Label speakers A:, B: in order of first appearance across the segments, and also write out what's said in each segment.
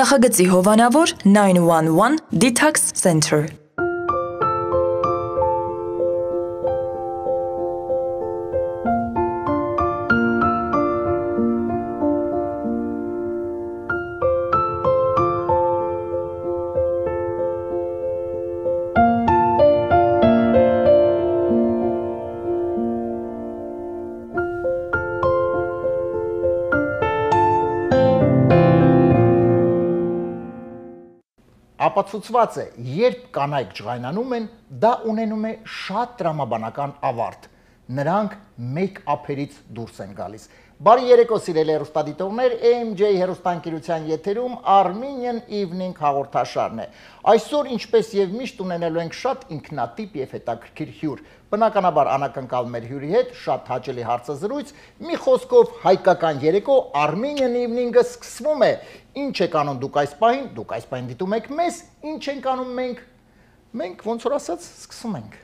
A: Նախագծի հովանավոր 911 Detox Center։
B: Ապացուցված է, երբ կանայք ջղայնանում են, դա ունենում է շատ տրամաբանական ավարտ։ Նրանք մեյք-ափերից դուրս են գալիս։ Բարի երեկո սիրելի հեռուստադիտողներ, AMJ հեռուստաընկերության եթերում Armenian Evening հաղորդաշարն է։ Այսօր, ինչպես եւ միշտ, ունենալու ենք շատ ինքնատիպ եւ հետաքրքիր հյուր։ Բնականաբար անակնկալ մեր հյուրի հետ շատ հաճելի հարցազրույց, մի խոսքով հայկական երեկո Armenian Evening-ը սկսվում է։ Ինչ եք անում դուք այս պահին դիտում եք մեզ, ինչ ենք անում մենք։ Մենք ոնց որ ասած սկսում ենք։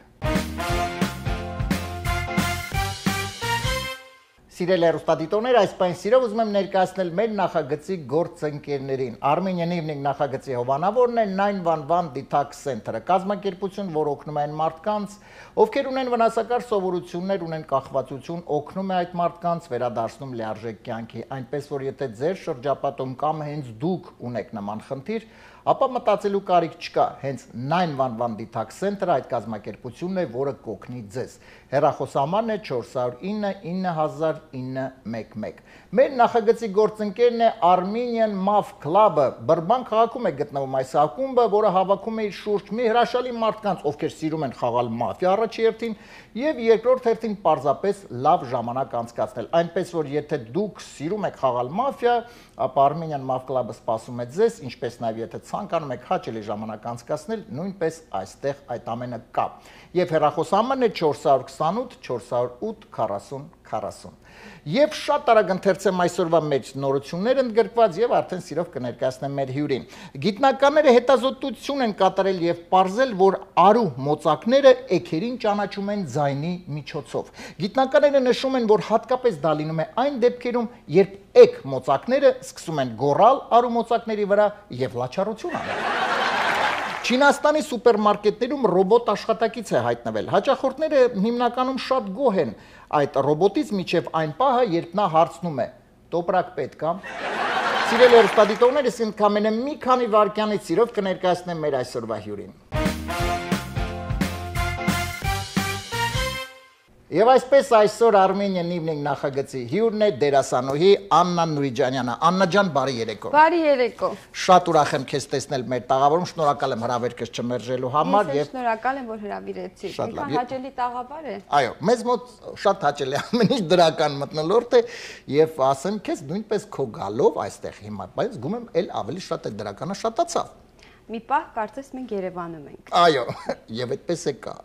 B: Սիրելի հեռուստադիտողներ, այս պահին սիրով ուզում եմ ներկայացնել մեր նախագծի գործընկերներին։ Armenian Evening նախագծի հովանավորն է 911 Detox Center-ը, կազմակերպություն, որ օգնում է այն մարդկանց, ովքեր ունեն վնասակար սովորություններ, ունեն կախվածություն, օգնում է այդ մարդկանց, վերադարձնում լիարժեք կյանքի, այնպես որ եթե ձեր շրջապատում կամ հենց դուք ունեք նման խնդիր, ապա մտածելու կարիք չկա, հենց 911 Detox Center-ը այդ կազմակերպությունն է, որը կօգնի ձեզ։ Հեռախոսահամարն է 409 900911։ Մեր նախագծի գործընկերն է Armenian Maf Club-ը, Բրբան քաղաքում է գտնվում այս ակումբը, որը հավաքում է իր շուրջ մի հրաշալի մարդկանց, ովքեր սիրում են խաղալ մաֆիա առաջի հերթին եւ երկրորդ հերթին պարզապես լավ ժամանակ անցկացնել։ Այնպես որ եթե դուք սիրում եք խաղալ մաֆիա, ապա Armenian Maf Club-ը սպասում է ձեզ, ինչպես նաեւ եթե ցանկանում եք հաճելի ժամանակ անցկացնել, նույնպես այստեղ այդ ամենը կա։ Եվ հեռախոսահամարն է 428 408 40 40։ Եվ շատ արագ ընթերցեմ այսօրվա մեր նորությունները ընդգրկված եւ արդեն սիրով կներկայացնեմ մեր հյուրին։ Գիտնականները հետազոտություն են կատարել եւ ողջել, որ արու մոծակները էգերին ճանաչում են ձայնի միջոցով։ Գիտնականները նշում են, որ հատկապես դա լինում է այն դեպքերում, երբ էգ մոծակները սկսում են գոռալ արու մոծակների վրա եւ լաչառություն անել։ Չինաստանի սուպերմարկետներում ռոբոտ աշխատակից է հայտնվել։ Հաճախորդները հիմնականում շատ գոհ են այդ ռոբոտից մինչև այն պահը, երբ նա հարցնում է. «Տոպրակ պետք է»։ Սիրելի հեռուստադիտողներ, ես ընդամենը մի քանի վայրկյանից սիրով կներկայացնեմ մեր այսօրվա հյուրին։ Եվ այսպես այսօր Armenian Evening նախագծի հյուրն է դերասանուհի Աննա Նուրիջանյանը։ Աննա ջան, բարի երեկո։
C: Բարի երեկո։
B: Շատ ուրախ եմ քեզ տեսնել մեր տաղավարում, շնորհակալ եմ հրավերքս չմերժելու համար
C: եւ շնորհակալ եմ, որ հրավիրեցիք։ Ինքան հաճելի տաղավար է։
B: Այո, մեզ մոտ շատ հաճելի ամեն ինչ դրական մթնոլորտ է եւ ասեմ քեզ նույնպես քո գալով այստեղ հիմա, բայց զգում եմ էլ ավելի շատ է դրականը շատացավ։
C: Մի պահ կարծես մենք Երևանում ենք։
B: Այո, եւ այդպես է կա։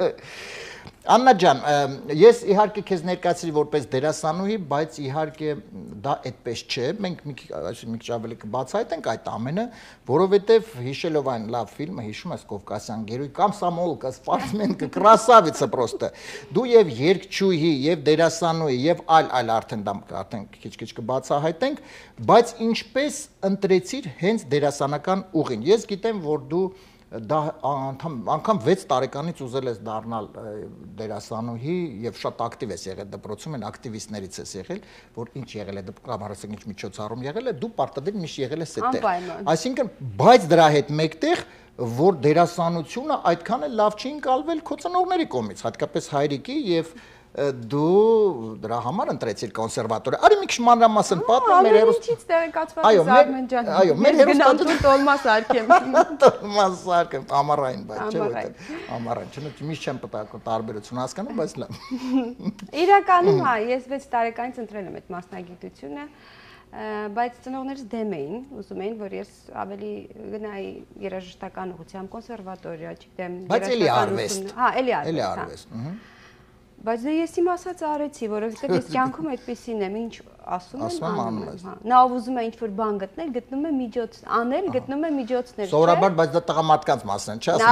B: Աննա ջան, ես իհարկե քեզ ներկայացրի որպես դերասանուհի, բայց իհարկե դա այդպես չէ։ Մենք մի քիչ ավելի կբացահայտենք այդ ամենը, որովհետև հիշելով այն լավ ֆիլմը, հիշում ես Կովկասյան գերոյ կամ Սամոլկա, Սպարտմենկա, Կրասավիցը պրոստը։ Դու եւ երգչուհի, եւ դերասանուհի, եւ այլ արդեն քիչ-քիչ կբացահայտենք, բայց ինչպես ընտրեցիր հենց դերասանական ուղին։ Ես գիտեմ, որ դու դա անգամ 6 տարեկանից ուզել ես դառնալ դերասանուհի եւ շատ ակտիվ ես եղել դպրոցում, այն ակտիվիստներից ես եղել, որ ինչ եղել է դպրոցում, հարցին ինչ միջոցառում եղել է, դու պարտադիր միշտ եղել ես այդտեղ։ Այսինքն, բայց դրա հետ մեկտեղ, որ դերասանությունը այդքան էլ լավ չի ընկալվել քո ծնողների կողմից, հատկապես հայրիկի եւ դու դրա համար ընտրեցիր կոնսերվատորը։ Արի մի քիչ մանրամասն պատմեմ մեր
C: հերոստից տեղեկացված ես Արմեն ջան։
B: Այո, մեր հերոստատու
C: տոլմաս արկեմ։
B: Տոլմաս արկեմ, ամառային, բայց չէ՞ որ ամառային, չէ՞ միշտ չեմ տարբերություն հասկանում, բայց լավ։
C: Իրականում հա, ես 6 տարեկանից ընտրել եմ այդ մասնագիտությունը, բայց ծնողներս դեմ էին, ուզում էին, որ ես ավելի գնայի երաժշտական ուղղությամբ կոնսերվատորիա, չգիտեմ,
B: բայց էլի արվեստ։
C: Հա, էլի
B: արվեստ։
C: Բայց դե ես իմ ասած արեցի, որովհետև ես կյանքում այդպեսին եմ, ինչ ասում եմ,
B: հա։
C: Նա ուզում է ինչ-որ բան գտնել, գտնում է միջոց, անել, գտնում է միջոցներ, չէ՞։
B: Սովորաբար, բայց դա տղամարդկանց մասն է, չէ՞,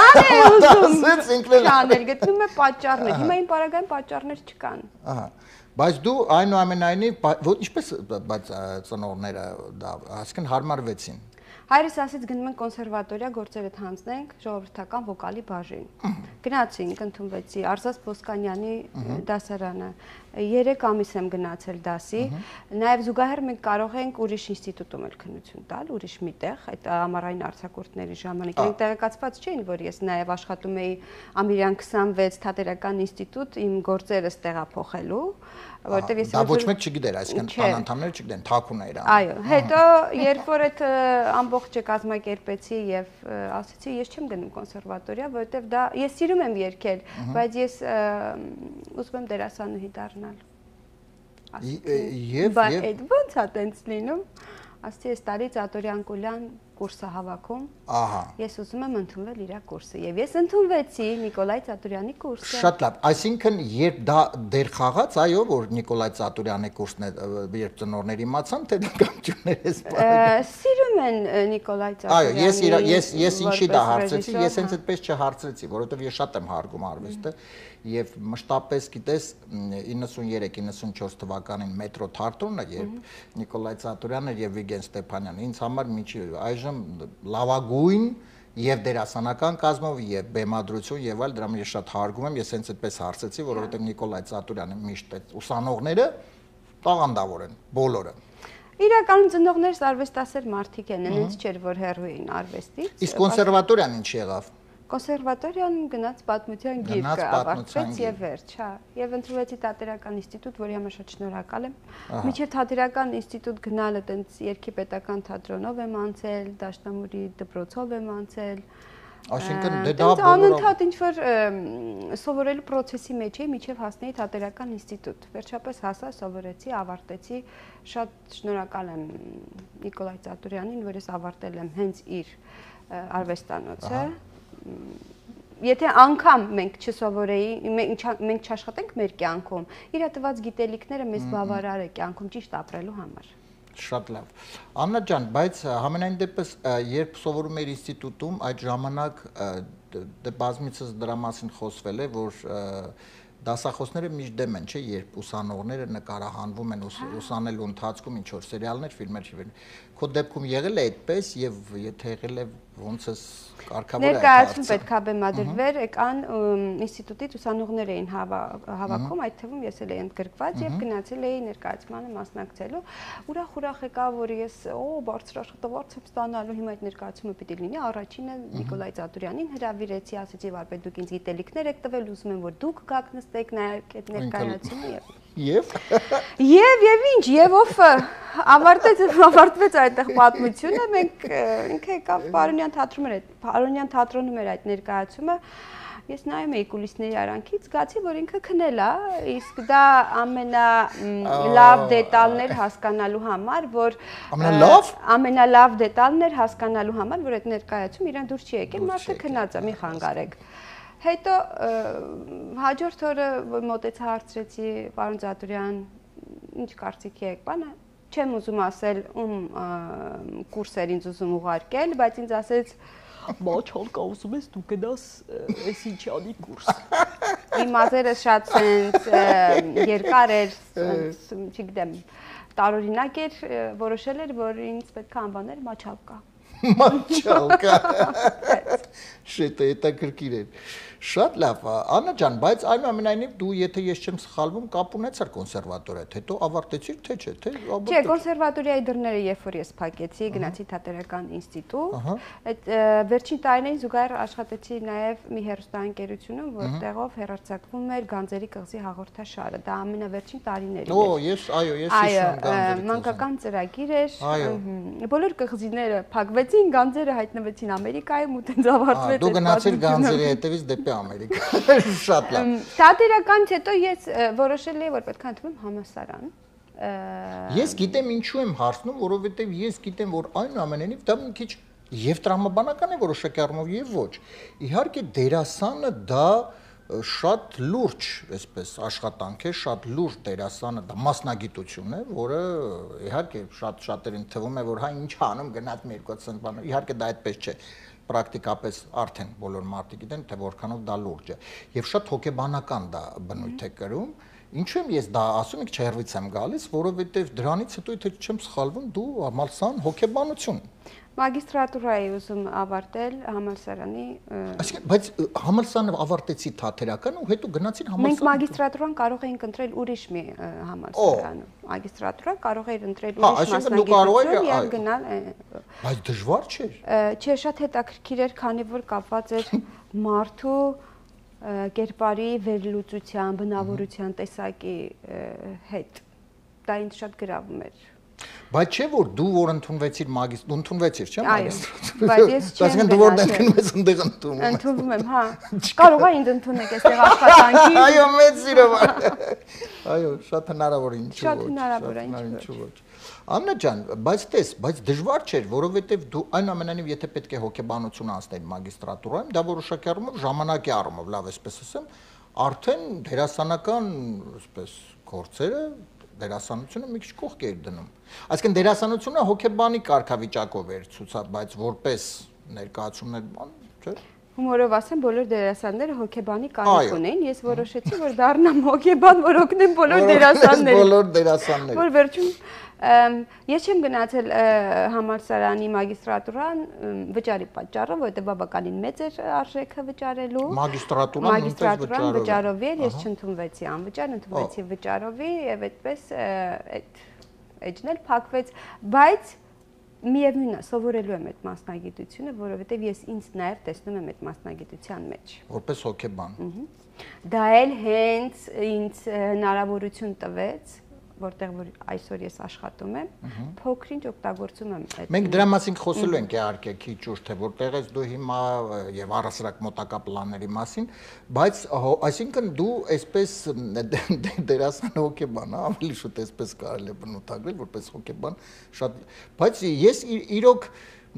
B: ասում տղամարդը
C: անել, գտնում է պատճառներ։ Հիմա իմ պարագայում պատճառներ չկան։
B: Ահա։ Բայց դու այնուամենայնիվ ինչպես բայց ծնողները դա այսինքն հարմարվեցին։
C: Հայրս ասեց գնում ենք կոնսերվատորիա գործերդ հանձնենք ժողովրդական վոկալի բաժին։ Գնացինք, ընդունվեցի Արզաս Ոսկանյանի դասարանը։ 3 ամիս եմ գնացել դասի, նաև զուգահեռ մենք կարող ենք ուրիշ ինստիտուտում էլ քննություն տալ, ուրիշ միտեղ, այդ ամառային արձակուրդների ժամանակ։ Իրենք տեղեկացված չէին, որ ես նաև աշխատում էի Ամիրյան 26 թատերական ինստիտուտ իմ գործերս տեղափոխելու, որտեղ ես
B: դա ոչ մեկ չգիտեր, այսինքն անանդամները չգիտեն, թաքուն էր։
C: Այո, հետո երբ որ այդ ամբողջը կազմակերպեցի եւ ասացի, ես չեմ գնում կոնսերվատորիա, որովհետեւ դա ես սիրում եմ երգել, բայց ես ուզում եմ դերասանուհի դառնալ։
B: Եվ
C: այդ ո՞նց է տենց լինում։ Ասացի, ես տարի Ծատորյան Կուլյան կուրսը հավաքում։
B: Ահա։
C: Ես ուզում եմ ընդունվել իր կուրսը եւ ես ընդունվեցի Նիկոլայ Ծատուրյանի կուրսը։
B: Շատ լավ, այսինքն երբ դա դեր խաղաց, այո, որ Նիկոլայ Ծատուրյանի կուրսն է, երբ ծնողները իմացան, թե դա կանչուներ ես բանը։
C: Սիրում են Նիկոլայ Ծատուրյանի։
B: Այո, ես ինչի դա հարցրեցի, ես հենց այդպես չհարցրեցի, որովհետեւ ես շատ եմ հարգում արվեստը եւ մշտապես գիտես 93-94 թվականին մետրո Թատրոնը, երբ Նիկոլայ Ծատուրյանը եւ Վիգեն Ստեփանյանը ինձ համար միջի այժմ լավագույն եւ դերասանական կազմով եւ բեմադրություն եւ այլ, դրա ես շատ հարգում եմ, ես հենց այդպես հարցեցի, որովհետեւ Նիկոլայ Ծատուրյանը միշտ այդ ուսանողները տաղանդավոր են բոլորը։
C: Իրականում ծնողներս արվեստասեր մարդիկ են, հենց չէր որ հեռու էին արվեստից։
B: Իսկ կոնսերվատորիան ինչ եղավ։
C: Կոնսերվատորիան գնաց պատմության գիրքը ավարտվեց եւ վերջ, հա։ Եվ ընտրվեցի Թատերական ինստիտուտ, որի համար շատ շնորհակալ եմ։ Մինչև Թատերական ինստիտուտ գնալը տենց Երգի պետական թատրոնով եմ անցել, Դաշնամուրի դպրոցով եմ անցել։
B: Այսինքն դե դա
C: անընդհատ ինչ որ սովորելու process-ի մեջ էի, մինչև հասնեի Թատերական ինստիտուտ։ Վերջապես հասա, սովորեցի, ավարտեցի։ Շատ շնորհակալ եմ Նիկոլայ Ծատուրյանին, որ ես ավարտել եմ հենց իր արվեստանոցը։ Եթե անգամ մենք չսովորեի, մենք չաշխատենք մեր կյանքում, իր տված գիտելիքները մեզ բավարար է կյանքում ճիշտ ապրելու համար։
B: Շատ լավ։ Աննա ջան, բայց համենայն դեպս երբ սովորում էր ինստիտուտում, այդ ժամանակ դե բազմիցս դրա մասին խոսվել է, որ դասախոսները միշտ դեմ են, չէ, երբ ուսանողները նկարահանվում են ուսանելու ընթացքում ինչ որ սերիալներ, ֆիլմեր չվեն։ Քո դեպքում եղել է այդպես եւ եթե եղել է ոնց է կարգավորը։
C: Ներկայացում պետք է բեմադրվեր, եկան ինստիտուտից ուսանողներ էին հավաքում, այդ թվում ես էլ էի ընդգրկված եւ գնացել էի ներկայացմանը մասնակցելու։ Ուրախ եկա, որ ես բարձր աշխատավարձ եմ ստանալու, հիմա այդ ներկայացումը պիտի լինի։ Առաջինը Նիկոլայ Ծատուրյանին հրավիրեցի, ասեցի, վարպետ դուք ինձ գիտելիքներ եք տվել, ուզում եմ որ դուք գաք նստեք նայեք այդ ներկայացումը եւ ինչ եւ ով ավարտվեց այդտեղ պատմությունը, մենք ինքը եկավ Պարոնյան թատրոնում էր այդ ներկայացումը, ես նայում էի կուլիսների արանքից, զգացի, որ ինքը քնել է, իսկ դա ամենալավ դետալն էր հասկանալու համար, որ ամենալավ դետալն էր հասկանալու համար, որ այդ ներկայացում իրան դուրս չի եկել, մարդը քնած է, մի խանգարեք։ Հետո հաջորդ օրը մոտեցա հարցրեցի պարոն Ծատուրյան, ինչ կարծիքի եք, բանը, չեմ ուզում ասել ում կուրս էր ինձ ուզում ուղարկել, բայց ինձ ասեց Բաչ հալկա ուզում ես դու գնաս Էսիչյանի կուրս։ Իմ մազերը շատ սենց երկար էր, չգիտեմ, տարօրինակ էր, որոշել էր, որ ինձ պետք է անվաներ Մաչալկա։
B: Մաչալկա։ Շետ է, հետաքրքիր էր։ Շատ լավ, Աննա ջան, բայց այնուամենայնիվ դու եթե ես չեմ սխալվում, կապ ունեցար կոնսերվատորիայ, հետո ավարտեցիր, թե չէ, թե
C: Չէ, կոնսերվատորիայի դռները երբ որ ես փակեցի, գնացի Թատերական ինստիտուտ, այդ վերջին տարիներին զուգահեռ աշխատեցի նաև մի հեռուստաընկերությունում, որտեղով հեռարձակվում էր Գանձերի կղզի հաղորդաշարը, դա ամենավերջին տարիներին էր։
B: Այո, ես հիշում եմ Գանձերի։
C: Մանկական ծրագիր էր, բոլոր կղզիները փակվեցին, Գանձերը հայտնվեցին Ամերիկայում ու տենց ավարտվեց։
B: Դու գնացիր Գանձերի հետևից դեպի Ամերիկա։ Շատ լավ։
C: Թատերականից հետո ես որոշել էի, որ պետք է ընդունեմ համալսարան։
B: Ես գիտեմ ինչու եմ հարցնում, որովհետև ես գիտեմ, որ այնուամենայնիվ դա մի քիչ եւ տրամաբանական է որոշակի առումով եւ ոչ։ Իհարկե դերասանը դա շատ լուրջ, այսպես աշխատանք է, շատ լուրջ դերասանը դա մասնագիտություն է, որը իհարկե շատերին թվում է, որ հա ինչ անում գնաց մի երկու ծնվան, իհարկե դա այդպես չէ, պրակտիկապես արդեն բոլոր մարդիկ գիտեն, թե որքանով դա լուրջ է, եւ շատ հոգեբանական դա բնույթ է կրում, Ինչու եմ ես դա ասում, մի քիչ հեռվից եմ գալիս, որովհետև դրանից հետո եթե չեմ սխալվում, դու համալսարան հոգեբանություն
C: Մագիստրատուրայի ուզում ավարտել համալսարանի
B: Այսինքն, բայց համալսարանը ավարտեցի թատերական ու հետո գնացին համալսարան։
C: Մենք մագիստրատուրան կարող էինք ընտրել ուրիշ մի համալսարան։ Մագիստրատուրա կարող էր ընտրել ուրիշ մասնագիտություն եւ գնալ։
B: Բայց դժվար չէր։
C: Չէ, շատ հետաքրքիր էր, քանի որ կապված էր մարդու կերպարի վերլուծության, բնավորության տեսակի հետ։ Դա ինձ շատ գրավում էր։
B: Բայց չէ որ դու որ ընդունվեցիր ընդունվեցիր, չէ՞
C: մագիստրատուրա։ Բայց ես չեմ
B: դու որտեղ գնաս ընդեղ ընդունում։
C: Ընդունվում եմ, հա։ Կարող է ինձ ընդունեք այստեղ աշխատանքի։
B: Այո, մեծ սիրով։ Այո, շատ հնարավոր է, ինչու ոչ։
C: Շատ հնարավոր է, ինչու ոչ։
B: Աննա ջան, բայց տես, բայց դժվար չէր, որովհետև դու այնուամենայնիվ եթե պետք է հոգեբանություն անցնել մագիստրատուրայում, դա որոշակի առումով ժամանակի առումով, լավ էսպես ասեմ, արդեն դերասանական, այսպես, գործերը դերասանությունը մի քիչ կողք էր դնում։ Այսինքն դերասանությունը հոգեբանի կարգավիճակով էր ցուցած, բայց որպես ներկայացումներ բան, չէ՞։
C: Հումորով ասեմ, բոլոր դերասանները հոգեբանի կարիք ունեն, ես որոշեցի, որ դառնամ հոգեբան, որ օգնեմ բոլոր դերասաններին։
B: Բոլոր դերասաններին։
C: Որ վերջում ես չեմ գնացել համալսարանի մագիստրատուրան վճարի պատճառով, որովհետև բավականին մեծ էր արժեքը վճարելու։
B: Մագիստրատուրան
C: վճարով էր, ես չընդունվեցի անվճար, ընդունվեցի վճարովի եւ այդպես այդ էջն էլ փակվեց, բայց միևնույնն է, սովորելու եմ այդ մասնագիտությունը, որովհետև ես ինձ նաև տեսնում եմ այդ մասնագիտության մեջ։
B: Որպես հոգեբան։
C: Դա էլ հենց ինձ հնարավորություն տվեց, որտեղ որ այսօր ես աշխատում եմ, փոքրինչ օգտագործում եմ այդ։
B: Մենք դրա մասին խոսելու ենք իհարկե քիչ ուշ, թե որտեղ ես դու հիմա եւ առասարակ մոտակա պլանների մասին, բայց այսինքն դու այսպես դերասան հոգեբան, ավելի շուտ այսպես կարելի է բնութագրել, որպես հոգեբան շատ, բայց ես իրոք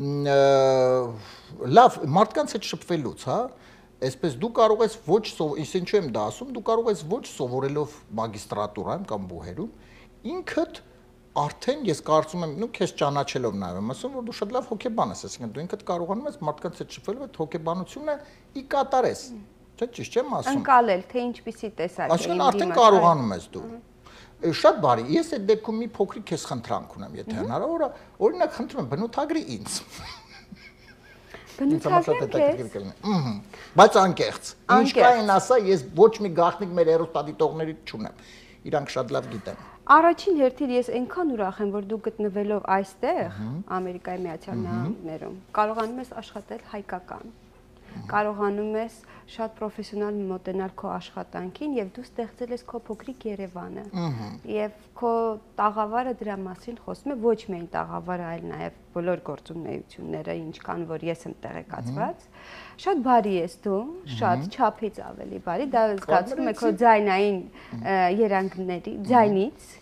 B: լավ մարդկանց հետ շփվելուց, հա Այսպես դու կարող ես ոչ ինչու եմ դա ասում, դու կարող ես ոչ սովորելով մագիստրատուրայում կամ բուհերում, ինքդ արդեն ես կարծում եմ, քեզ ճանաչելով նաև եմ ասում, որ դու շատ լավ հոգեբան ես, այսինքն դու ինքդ կարողանում ես մարդկանց հետ շփվելով այդ հոգեբանությունը ի կատարես, չէ՞ ճիշտ չեմ ասում։
C: Ընկալել, թե ինչպիսի տեսակ է։
B: Այսինքն արդեն կարողանում ես դու։ Շատ բարի, ես այդ դեպքում մի փոքրիկ քեզ խնդրանք ունեմ, եթե հնարավոր է, օրինակ խնդրում եմ բնութագրի ինձ։ Բայց անկեղծ, ինչ կային ասա, ես ոչ մի գաղտնիք մեր հեռուստադիտողներից չունեմ, իրանք շատ լավ գիտեն։
C: Առաջին հերթին ես այնքան ուրախ եմ, որ դու գտնվելով այստեղ, Ամերիկայի Միացյալ Նահանգներում, կարողանում ես աշխատել հայկական, կարողանում ես շատ պրոֆեսիոնալ մոտենալ քո աշխատանքին եւ դու ստեղծել ես քո փոքրիկ Երևանը։ Եվ քո տաղավարը դրա մասին խոսում է, ոչ միայն տաղավարը, այլ նաեւ բոլոր գործունեությունները, ինչքան որ ես եմ տեղեկացված։ Շատ բարի ես դու, շատ չափից ավելի բարի, դա զգացվում է քո ձայնային երանգների, ձայնից,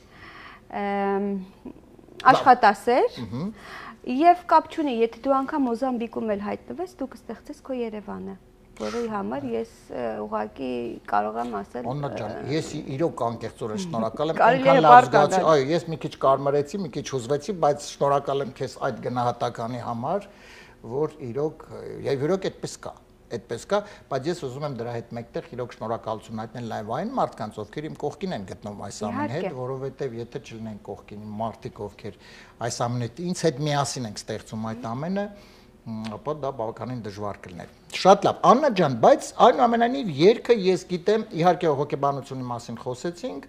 C: աշխատասեր։ Եվ կապ չունի, եթե դու անգամ Մոզամբիկում էլ հայտնվես, դու կստեղծես քո Երևանը, որի համար ես ուղղակի կարող եմ ասել։
B: Աննա ջան, ես իրոք անկեղծորեն շնորհակալ եմ, այնքան լավ զգացի, այո, ես մի քիչ կարմրեցի, մի քիչ հուզվեցի, բայց շնորհակալ եմ քեզ այդ գնահատականի համար, որ իրոք, եւ իրոք այդպես կա, բայց ես ուզում եմ դրա հետ մեկտեղ իրոք շնորհակալություն հայտնել նաև այն մարդկանց, ովքեր իմ կողքին են գտնվում այս ամենի հետ, որովհետև եթե չլինեն կողքին իմ մարդիկ, ովքեր այս ամենը ինձ հետ միասին ենք ստեղծում այդ ամենը, ապա դա բավականին դժվար կլիներ։ Շատ լավ, Աննա ջան, բայց այնուամենայնիվ երգը ես գիտեմ, իհարկե հոգեբանությունի մասին խոսեցինք,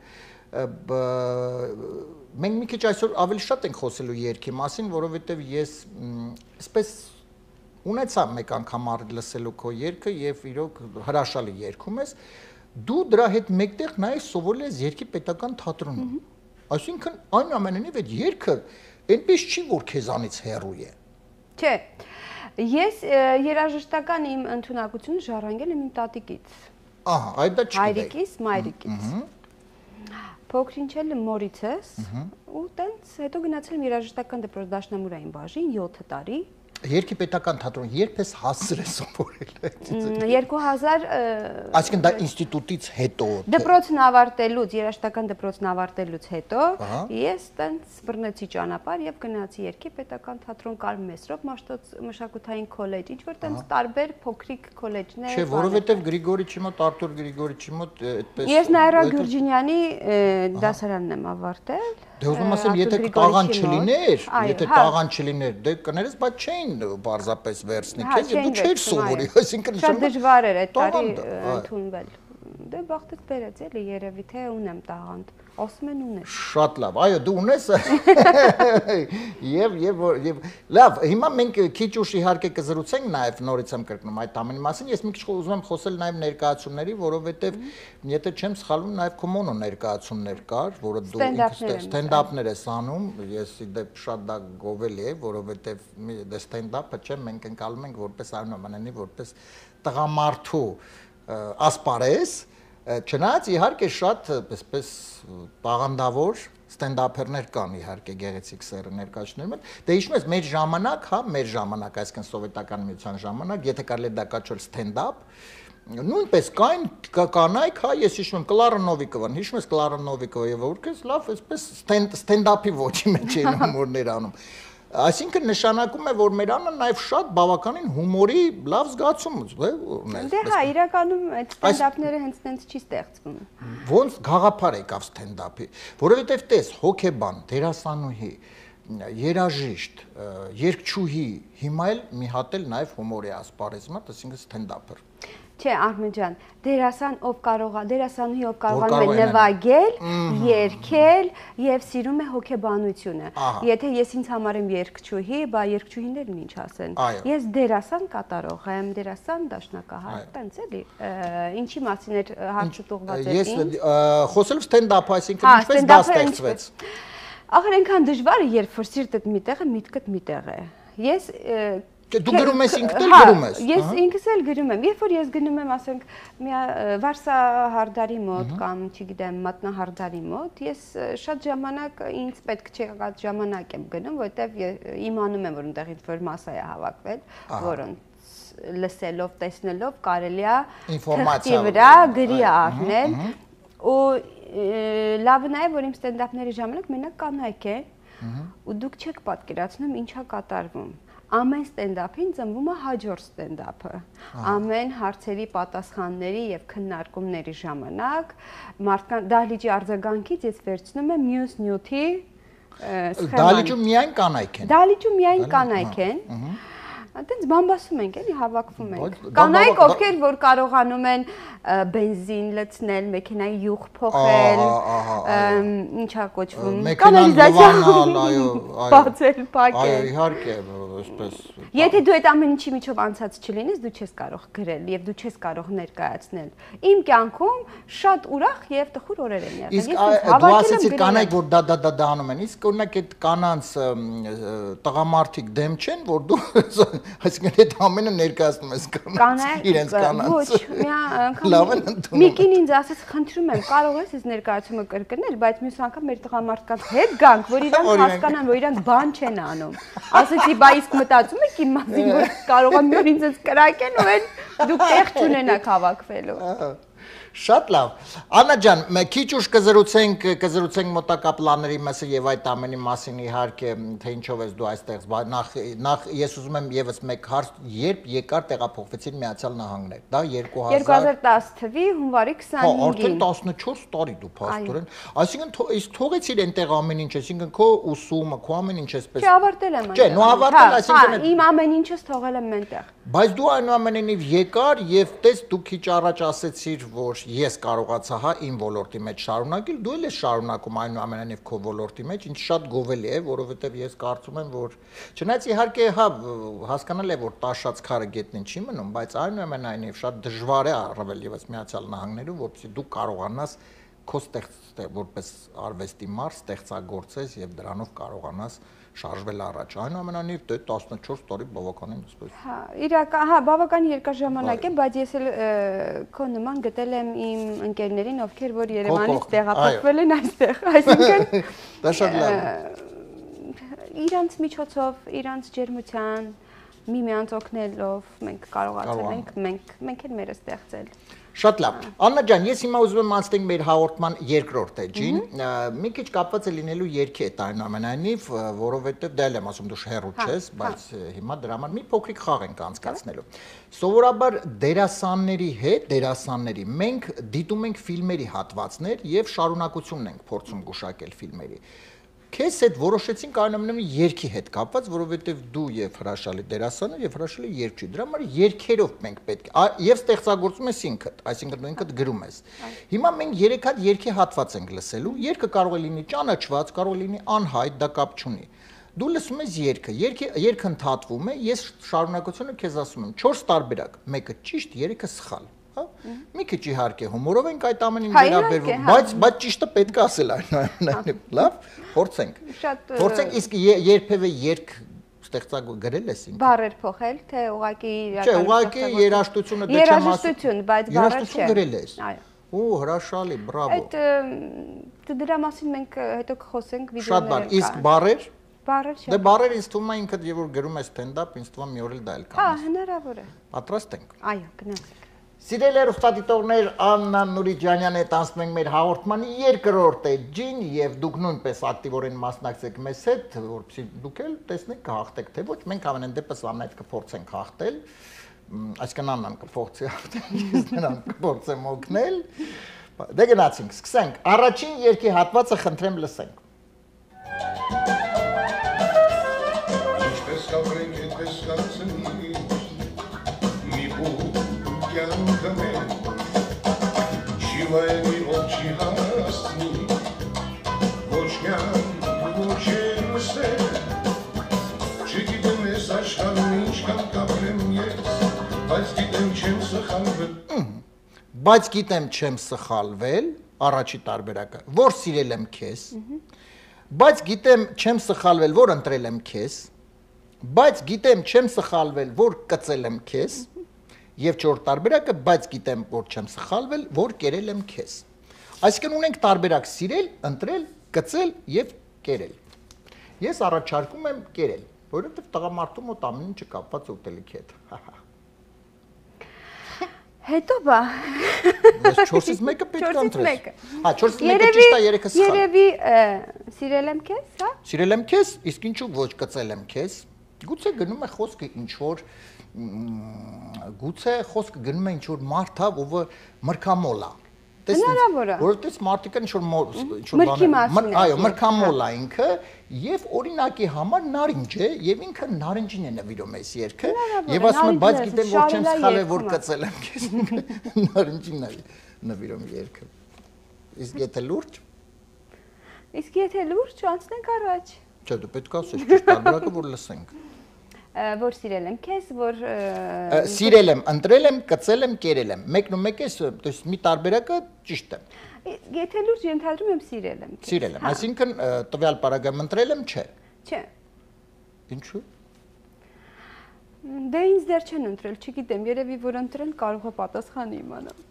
B: մենք մի քիչ այսօր ավելի շատ ենք խոսելու երգի մասին, որովհետև ես այսպես ունեցա մեկ անգամ լսելու քո երգը եւ իրոք հրաշալի երգում ես, դու դրա հետ մեկտեղ նաեւ սովորել ես երգի պետական թատրոնում։ Այսինքն այնուամենայնիվ այդ երգը այնպես չի, որ քեզանից հեռու է։
C: Չէ։ Ես երաժշտական իմ ընդունակությունը ժառանգել եմ իմ տատիկից։
B: Ահա, այդ դա չի։
C: Հայրիկից, մայրիկից։ Փոքրինչ էլ մորիցս ու տենց հետո գնացել եմ երաժշտական դպրոց դաշնամուրային բաժին 7 տարի։
B: Երգի պետական թատրոն երբ ես հասցրել սովորել։
C: 2000
B: Այսինքն դա ինստիտուտից հետո։
C: Դպրոցն ավարտելուց, երաժշտական դպրոցն ավարտելուց հետո ես տենց բռնեցի ճանապարհ եւ գնացի երգի պետական թատրոն Կարլ Մեսրոպ մշակութային քոլեջ, ինչ որ տենց տարբեր փոքրիկ քոլեջներ։
B: Չէ, որովհետեւ Գրիգորիչի մոտ, Արտուր Գրիգորիչի մոտ այդպես։
C: Ես Նաիրա Գյուրջինյանի դասարանն եմ ավարտել։
B: Դե ուզում ասեմ, եթե տաղան չլիներ, դե կներես, բայց չէին բարձրապես վերցնի, քեզ դու չէիր սովորի, այսինքն
C: շատ դժվար էր այդ տարի ընդունվել։ Դե բախտից բերեց էլի երևի թե ունեմ տաղանդ, ասում են ունես։
B: Շատ լավ, այո, դու ունես։ Եվ լավ, հիմա մենք քիչ ուշ իհարկե կզրուցենք նաև նորից եմ կրկնում այդ ամենի մասին, ես մի քիչ ուզում եմ խոսել նաև ներկայացումների, որովհետև եթե չեմ սխալվում, նաև կոմոնո ներկայացումներ կար, որը դու ստենդափներ ես անում, ես իդեպ շատ դա գովելի է, որովհետև դե ստենդափը չէ, մենք ընկալում ենք որպես այնուամենայնիվ որպես տղամարդու ասպարեզ, չնայած իհարկե շատ այսպես տաղանդավոր ստենդափերներ կան իհարկե գեղեցիկ սերը ներկայացնելու մեջ, դե հիշում ես մեր ժամանակ, հա, մեր ժամանակ, այսինքն սովետական միության ժամանակ, եթե կարելի է դա կոչել ստենդափ, նույնպես կային կանայք, հա, ես հիշում եմ Կլարա Նովիկովան, հիշում ես Կլարա Նովիկովը եւ որքեզ լավ այսպես ստենդափի ոչի մեջ էին հումորներ անում։ Այսինքն նշանակում է, որ մեր անը նաև շատ բավականին հումորի լավ զգացում ուներ։
C: Դե հա, իրականում այդ ստենդափները հենց տենց չի ստեղծվում։
B: Ոնց գաղափար եկավ ստենդափի, որովհետև տես հոկեբան, դերասանուհի, երաժիշտ, երգչուհի, հիմա էլ մի հատ էլ նաև հումորի ասպարեզում է, այսինքն ստենդափը։
C: Չէ, Արմեն ջան, դերասան ով կարող է, դերասանուհի ով կարող է նվագել, երգել եւ սիրում է հոգեբանությունը։ Եթե ես ինձ համարեմ երգչուհի, բա երգչուհիներն ինչ ասեն։ Ես դերասան կատարող եմ, դերասան դաշնակահար, տենց էլի։ Ինչի մասին էր հարցը ուղղված էր ինձ։
B: Ես խոսելով ստենդափ, այսինքն ինչպես դա ստեղծվեց։
C: Ախր այնքան դժվար է, երբ որ սիրտդ միտեղ է, միտքդ միտեղ է։ Ես
B: Դու գրում ես ինքդ էլ գրում ես։
C: Ես ինքս էլ գրում եմ։ Երբ որ ես գնում եմ, ասենք, Վարսա Հարդարի մոտ կամ, չգիտեմ, Մատնա Հարդարի մոտ, ես շատ ժամանակ ինձ պետք չէ այդ ժամանակ եմ գնում, որովհետև իմանում եմ, որ այնտեղ ինչ-որ մասա է հավաքվել, որոնց լսելով, տեսնելով կարելի է թղթի վրա գրի առնել ու լավն է, որ իմ ստենդափների ժամանակ մենակ կանայք են ու դուք չեք պատկերացնում ինչա կատարվում։ Ամեն ստենդափին ծնվում է հաջորդ ստենդափը։ Ամեն հարցերի պատասխանների եւ քննարկումների ժամանակ դահլիճի արձագանքից ես վերցնում եմ մյուս նյութի սխեման։
B: Դահլիճում միայն կանայք են։
C: Դահլիճում միայն կանայք են։ Այդտենց բամբասում ենք, էլի հավաքվում ենք։ Կանայք, ովքեր որ կարողանում են բենզին լցնել, մեքենայի յուղ փոխել, ինչա կոչվում, կանալիզացիա բացել, փակել։
B: Այո, իհարկե, այսպես։
C: Եթե դու այդ ամեն ինչի միջով անցած չլինես, դու չես կարող գրել եւ դու չես կարող ներկայացնել։ Իմ կյանքում շատ ուրախ եւ տխուր օրեր են եղել։
B: Իսկ դու ասեցիր կանայք, որ դա անում են, իսկ օրինակ այդ կանանց տղամարդիկ դեմ չեն, որ դու այսինքն այդ ամենը ներկայացնում ես կանանց, իրենց կանանց։
C: Ոչ, մի անգամ Միկին ինձ ասաց, խնդրում եմ, կարող ես այս ներկայացումը կրկնել, բայց մյուս անգամ մեր տղամարդկանց հետ գանք, որ իրանք հասկանան, որ իրանք բան չեն անում։ Ասեցի, բա իսկ մտածում եք իմ մասին, որ կարող եմ մի օր ինձ կրակեն ու այն դուք տեղ չունենաք հավաքվելու։
B: Շատ լավ։ Աննա ջան, քիչ ուշ կզրուցենք մոտակա պլանների մասին եւ այդ ամենի մասին իհարկե, թե ինչով ես դու այստեղ, նախ ես ուզում եմ եւս մեկ հարց, երբ եկար տեղափոխվեցին Միացյալ Նահանգներ։ Դա
C: 2010 թվականի հունվարի 25-ին։
B: Արդեն 14 տարի դու փաստորեն։ Այսինքն իսկ թողեցիր այնտեղ ամեն ինչ, այսինքն քո ուսումը, քո ամեն ինչ էսպես։
C: Չէ, ավարտել եմ։
B: Չէ, նո ավարտել, այսինքն
C: իմ ամեն ինչս թողել եմ այնտեղ։
B: Բայց դու այնուամենայնիվ եկար եւ տես դու քիչ առաջ ասեցիր, որ ես կարողացա հա իմ ոլորտի մեջ շարունակել, դու էլ ես շարունակում այնուամենայնիվ քո ոլորտի մեջ, ինչ շատ գովելի է, որովհետեւ ես կարծում եմ, որ չնայած իհարկե հա հասկանալ է, որ տաշած քարը գետնին չի մնում, բայց այնուամենայնիվ շատ դժվար է առավել եւս Միացյալ Նահանգներում, որպեսզի դու կարողանաս քո որպես արվեստի մարդ ստեղծագործես եւ դրանով կարողանաս շարժվել առաջ։ Այնուամենայնիվ դե 14 տարի բավականին այսպես։
C: Հա, իրական, հա, բավական երկար ժամանակ է, բայց ես էլ քո նման գտել եմ իմ ընկերներին, ովքեր որ Երևանից տեղափոխվել են այստեղ, այսինքն
B: դա շատ լավ է։
C: Իրանց միջոցով, իրանց ջերմության, միմյանց օգնելով մենք կարողացել ենք մենք էլ մերը ստեղծել։
B: Շատ լավ։ Աննա ջան, ես հիմա ուզում եմ անցնենք մեր հաղորդման երկրորդ էջին։ Մի քիչ կապված է լինելու երգի հետ այնուամենայնիվ, որովհետև դա էլ եմ ասում դու հեռու չես, բայց հիմա դրա համար մի փոքրիկ խաղ ենք անցկացնելու։ Սովորաբար դերասանների մենք դիտում ենք ֆիլմերի հատվածներ եւ շարունակությունն ենք փորձում գուշակել ֆիլմերի։ Քեզ հետ որոշեցինք այնուամենայնիվ երգի հետ կապված, որովհետև դու եւ հրաշալի դերասանը եւ հրաշալի երգչի։ Դրա համար երգերով մենք պետք է եւ ստեղծագործում ես ինքդ, այսինքն դու ինքդ գրում ես։ Հիմա մենք 3 հատ երգի հատված ենք լսելու։ Երգը կարող է լինի ճանաչված, կարող է լինի անհայտ, դա կապ չունի։ Դու լսում ես երգը ընդհատվում է, ես շարունակությունը քեզ ասում եմ 4 տարբերակ, մեկը ճիշտ, 3-ը սխալ։ Մի քիչ իհարկե հումորով ենք այդ ամենին վերաբերվում, բայց ճիշտը պետք է ասել այնուամենայնիվ, լավ, փորձենք։ Փորձենք, իսկ երբևէ երգ ստեղծագործել ես ինքը։
C: Բառեր փոխել, թե ուղղակի
B: Չէ, ուղղակի երաժշտությունը դե չեմ ասում։
C: Երաժշտություն, բայց բառեր չէ։
B: Երաժշտություն գրել ես։
C: Այո։
B: Ու հրաշալի, բրավո։
C: Այդ դրա մասին մենք հետո կխոսենք
B: Շատ բան, իսկ բառեր։
C: Բառեր չէ։
B: Դե բառեր ինձ թվում է ինքդ եւ որ գրում ես ստենդափ, ինձ թվում է մի օր էլ դա էլ
C: կա։ Հա, հնարավոր է։
B: Պատրաստ ենք։
C: Այո, գնանք։
B: Սիրելի հեռուստադիտողներ, Աննա Նուրիջանյանն է տանցնում մեր հաղորդման երկրորդ էջին եւ դուք նույնպես ակտիվորեն մասնակցեք մեզ հետ, որպեսզի դուք էլ տեսնեք կհաղթեք թե ոչ, մենք ամենայն դեպս Աննայից կփորձենք հաղթել, այսինքն Աննան կփորձի հաղթել, ես նրան կփորձեմ օգնել։ Դե գնացինք, սկսենք։ Առաջին երգի հատվածը խնդրեմ լսենք։ Ինչպես կապրենք, այդպես կացնենք։ Շիվայնի ոչի հասնի, ոչ կյան, ոչ եմ ստեր, չգիտեմ ես աշխարում ինչքան կապրեմ ես, բայց գիտեմ չեմ սխալվել։ Բայց գիտեմ չեմ սխալվել, առաջի տարբերակը, որ սիրել եմ քեզ, բայց գիտեմ չեմ սխալվել, որ ընտրել եմ քեզ, բայց գիտեմ չեմ սխալվել, որ կծել եմ քեզ, Եվ չորրորդ տարբերակը, բայց գիտեմ, որ չեմ սխալվել, որ կերել եմ քեզ։ Այսինքն ունենք տարբերակ սիրել, ընտրել, կծել եւ կերել։ Ես առաջարկում եմ կերել, որովհետեւ տղամարդու մոտ ամեն ինչը կապված է ուտելիքի հետ։
C: Հետո բա։
B: Ես 4-ից 1-ը պետք է ընտրես։ Հա, 4-ից 1-ը ճիշտ է, 3-ը սխալ։
C: Երևի սիրել եմ քեզ, հա։
B: Սիրել եմ քեզ, իսկ ինչու ոչ կծել եմ քեզ։ Գուցե գնում է խոսքը ինչ որ գուցե խոսքը գնում է ինչ որ մարդ, ով մրգամոլ է։
C: Հնարավոր է։
B: Որովհետեւ մարդիկը ինչ որ
C: մրգի մասին է։
B: Այո, մրգամոլ է ինքը եւ օրինակի համար նարինջ է եւ ինքը նարնջին է նվիրում այս երգը եւ ասում է բայց գիտեմ որ չեմ սխալվել որ կծել եմ քեզ նարնջին է նվիրում երգը։ Իսկ եթե լուրջ։
C: Իսկ եթե լուրջ անցնենք առաջ։
B: Չէ, դու պետք է ասես ճիշտ տարբերակը որ լսենք։
C: Որ սիրել եմ քեզ, որ
B: սիրել եմ, ընտրել եմ, կծել եմ, կերել եմ։ Մեկն ու մեկ է, то есть մի տարբերակը ճիշտ է։
C: Եթե լուրջ ենթադրում եմ սիրել եմ քեզ։
B: Սիրել եմ, այսինքն տվյալ պարագայում ընտրել եմ, չէ։
C: Չէ։
B: Ինչու՞։
C: Դե ինձ դեռ չեն ընտրել, չգիտեմ, երևի որ ընտրեն կարող է պատասխանը իմանամ։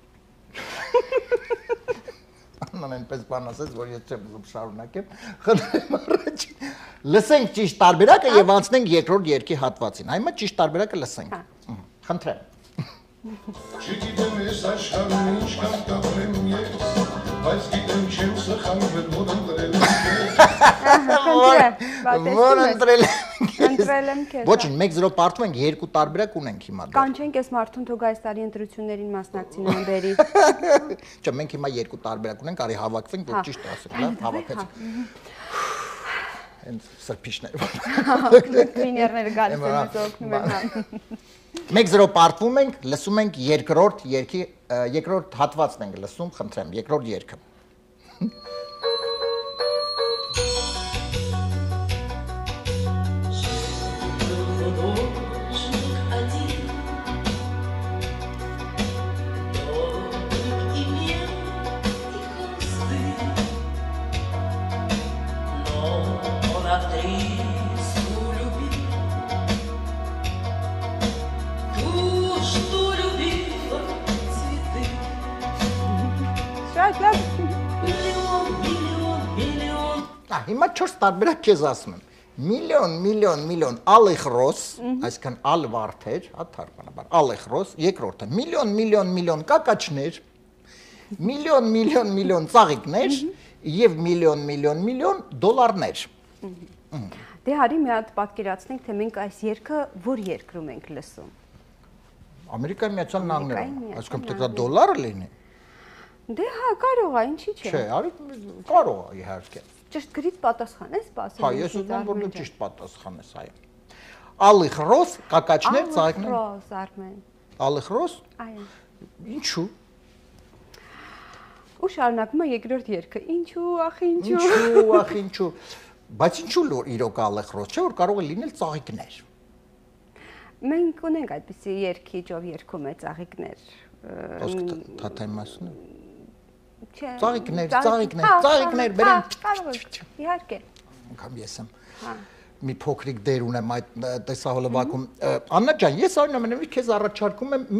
B: Աննան այնպես բան ասեց, որ ես չեմ ուզում շարունակեմ։ Խնդրեմ առաջ։ Լսենք ճիշտ տարբերակը եւ անցնենք երկրորդ երգի հատվածին։ Հիմա ճիշտ տարբերակը լսենք։ Խնդրեմ։ Չգիտեմ ես աշխարհում ինչքան կապրեմ ես, բայց գիտեմ չեմ սխալվել, որ ընտրել եմ քեզ։ Որ ընտրել եմ քեզ։ Ոչինչ, 1-0 պարտվում ենք, երկու տարբերակ ունենք հիմա։
C: Կանչենք այս մարդուն թող այս տարի ընտրություններին մասնակցի նոյեմբերի։
B: Չէ, մենք հիմա երկու տարբերակ ունենք, արի հավաքվենք, որ ճիշտ ասենք, լավ, հավաքեցինք։ Հենց սրբիչներ։
C: Տրիներները գալիս են մեզ օգնում են։
B: 1-0 պարտվում ենք, լսում ենք երկրորդ հատվածն ենք լսում, խնդրեմ, երկրորդ երգը։ Հիմա 4 տարբերակ քեզ ասում եմ։ միլիոն ալիխրոս, այսքան ալվարդեր, հաթարբանաբար, ալիխրոս, երկրորդը միլիոն կակաչներ, միլիոն ծաղիկներ եւ միլիոն դոլարներ։
C: Դե հարի մի հատ պատկերացնենք, թե մենք այս երգը որ երկրում ենք լսում։
B: Ամերիկայի Միացյալ Նահանգներում, այսինքն պետք է դոլարը լինի։
C: Դե հա, կարող է, ինչի՞ չէ։
B: Չէ, արի կարող է իհարկե։
C: Ճիշտ գրիտ պատասխան ես սպասում։
B: Հա, ես ուզում եմ որ դու ճիշտ պատասխանես, այո։ Ալիխրոս, կակաչներ, ծաղիկներ։
C: Ալիխրոս, Արմեն։
B: Ալիխրոս։
C: Այո։
B: Ինչու։
C: Ու շարունակում է երկրորդ երգը։ Ինչու, ախ, ինչու։
B: Ինչու, ախ, ինչու։ Բայց ինչու իրոք ալիխրոս, չէ՞ որ կարող է լինել ծաղիկներ։
C: Մենք ունենք այդպիսի երգի, ով երգում է ծաղիկներ։
B: Ոսկ թաթայմասն է։
C: Չէ։
B: Ծաղիկներ, բերեմ։
C: Կարող եք, իհարկե։
B: Անգամ ես եմ։
C: Հա։
B: Մի փոքրիկ դեր ունեմ այդ տեսահոլովակում։ Աննա ջան, ես այնուամենայնիվ քեզ առաջարկում եմ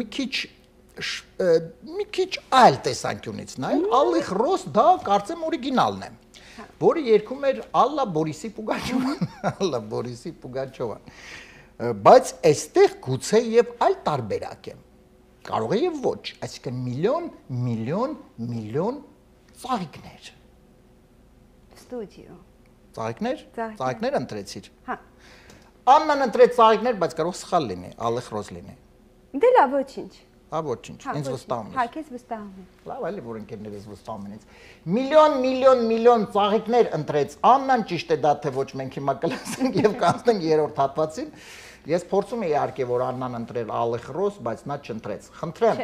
B: մի քիչ այլ տեսանկյունից նայել։ Ալիխրոս դա կարծեմ օրիգինալն է, որը երգում էր Ալլա Բորիսի Պուգաչովան։ Բայց այստեղ գուցե եւ այլ տարբերակ է։ Կարող է եւ ոչ, այսինքն միլիոն ծաղիկներ։
C: Ստուդիո։
B: Ծաղիկներ ընտրեցիր։
C: Հա։
B: Աննան ընտրեց ծաղիկներ, բայց կարող սխալ լինի, ալիխրոս լինի։
C: Դե լավ, ոչինչ։
B: Հա, ոչինչ, ինձ վստահում ես։
C: Հա, քեզ վստահում եմ։
B: Լավ, այլ որ ընկերներս վստահում են ինձ։ Միլիոն ծաղիկներ ընտրեց Աննան, ճիշտ է դա թե ոչ, մենք հիմա կլսենք եւ կանցնենք երրորդ հատվածին։ Ես փորձում եմ իհարկե որ Աննան ընտրել ալիխրոս, բայց նա չընտրեց։ Խնդրեմ։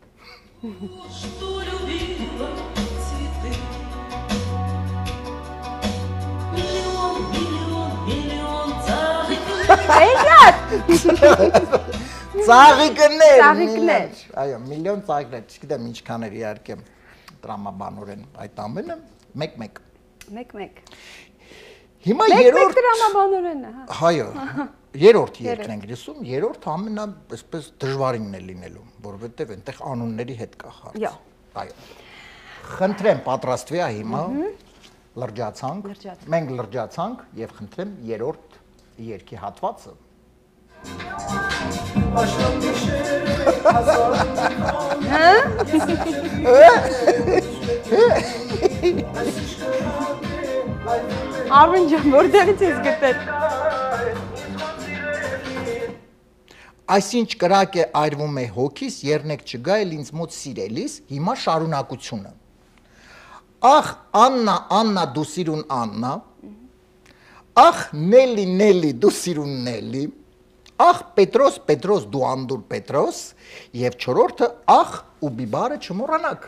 B: Ծաղիկներ։ Այո, միլիոն ծաղիկներ, չգիտեմ ինչքան էր իհարկե տրամաբանորեն այդ ամենը, 1-1։ Հիմա երրորդ
C: տրամաբանորեն է, հա։
B: Այո, երրորդ երգն ենք լսում, երրորդ ամենա այսպես դժվարինն է լինելու, որովհետև այնտեղ անունների հետ կա հարց։ Այո։ Խնդրեմ պատրաստվի հիմա լրջացանք, մենք լրջացանք եւ խնդրեմ երրորդ երգի հատվածը։
C: Արմեն ջան, որտեղից ես գտել։
B: Այսինչ կրակ է այրվում է հոգիս, երնեք չգա էլ ինձ մոտ սիրելիս, հիմա շարունակությունը։ Ախ, Աննա, դու սիրուն Աննա, ախ, Նելի, դու սիրուն Նելի, ախ, Պետրոս, դու անդուր Պետրոս, և չորորդը, ախ, ու բիբարը չմոռանաք։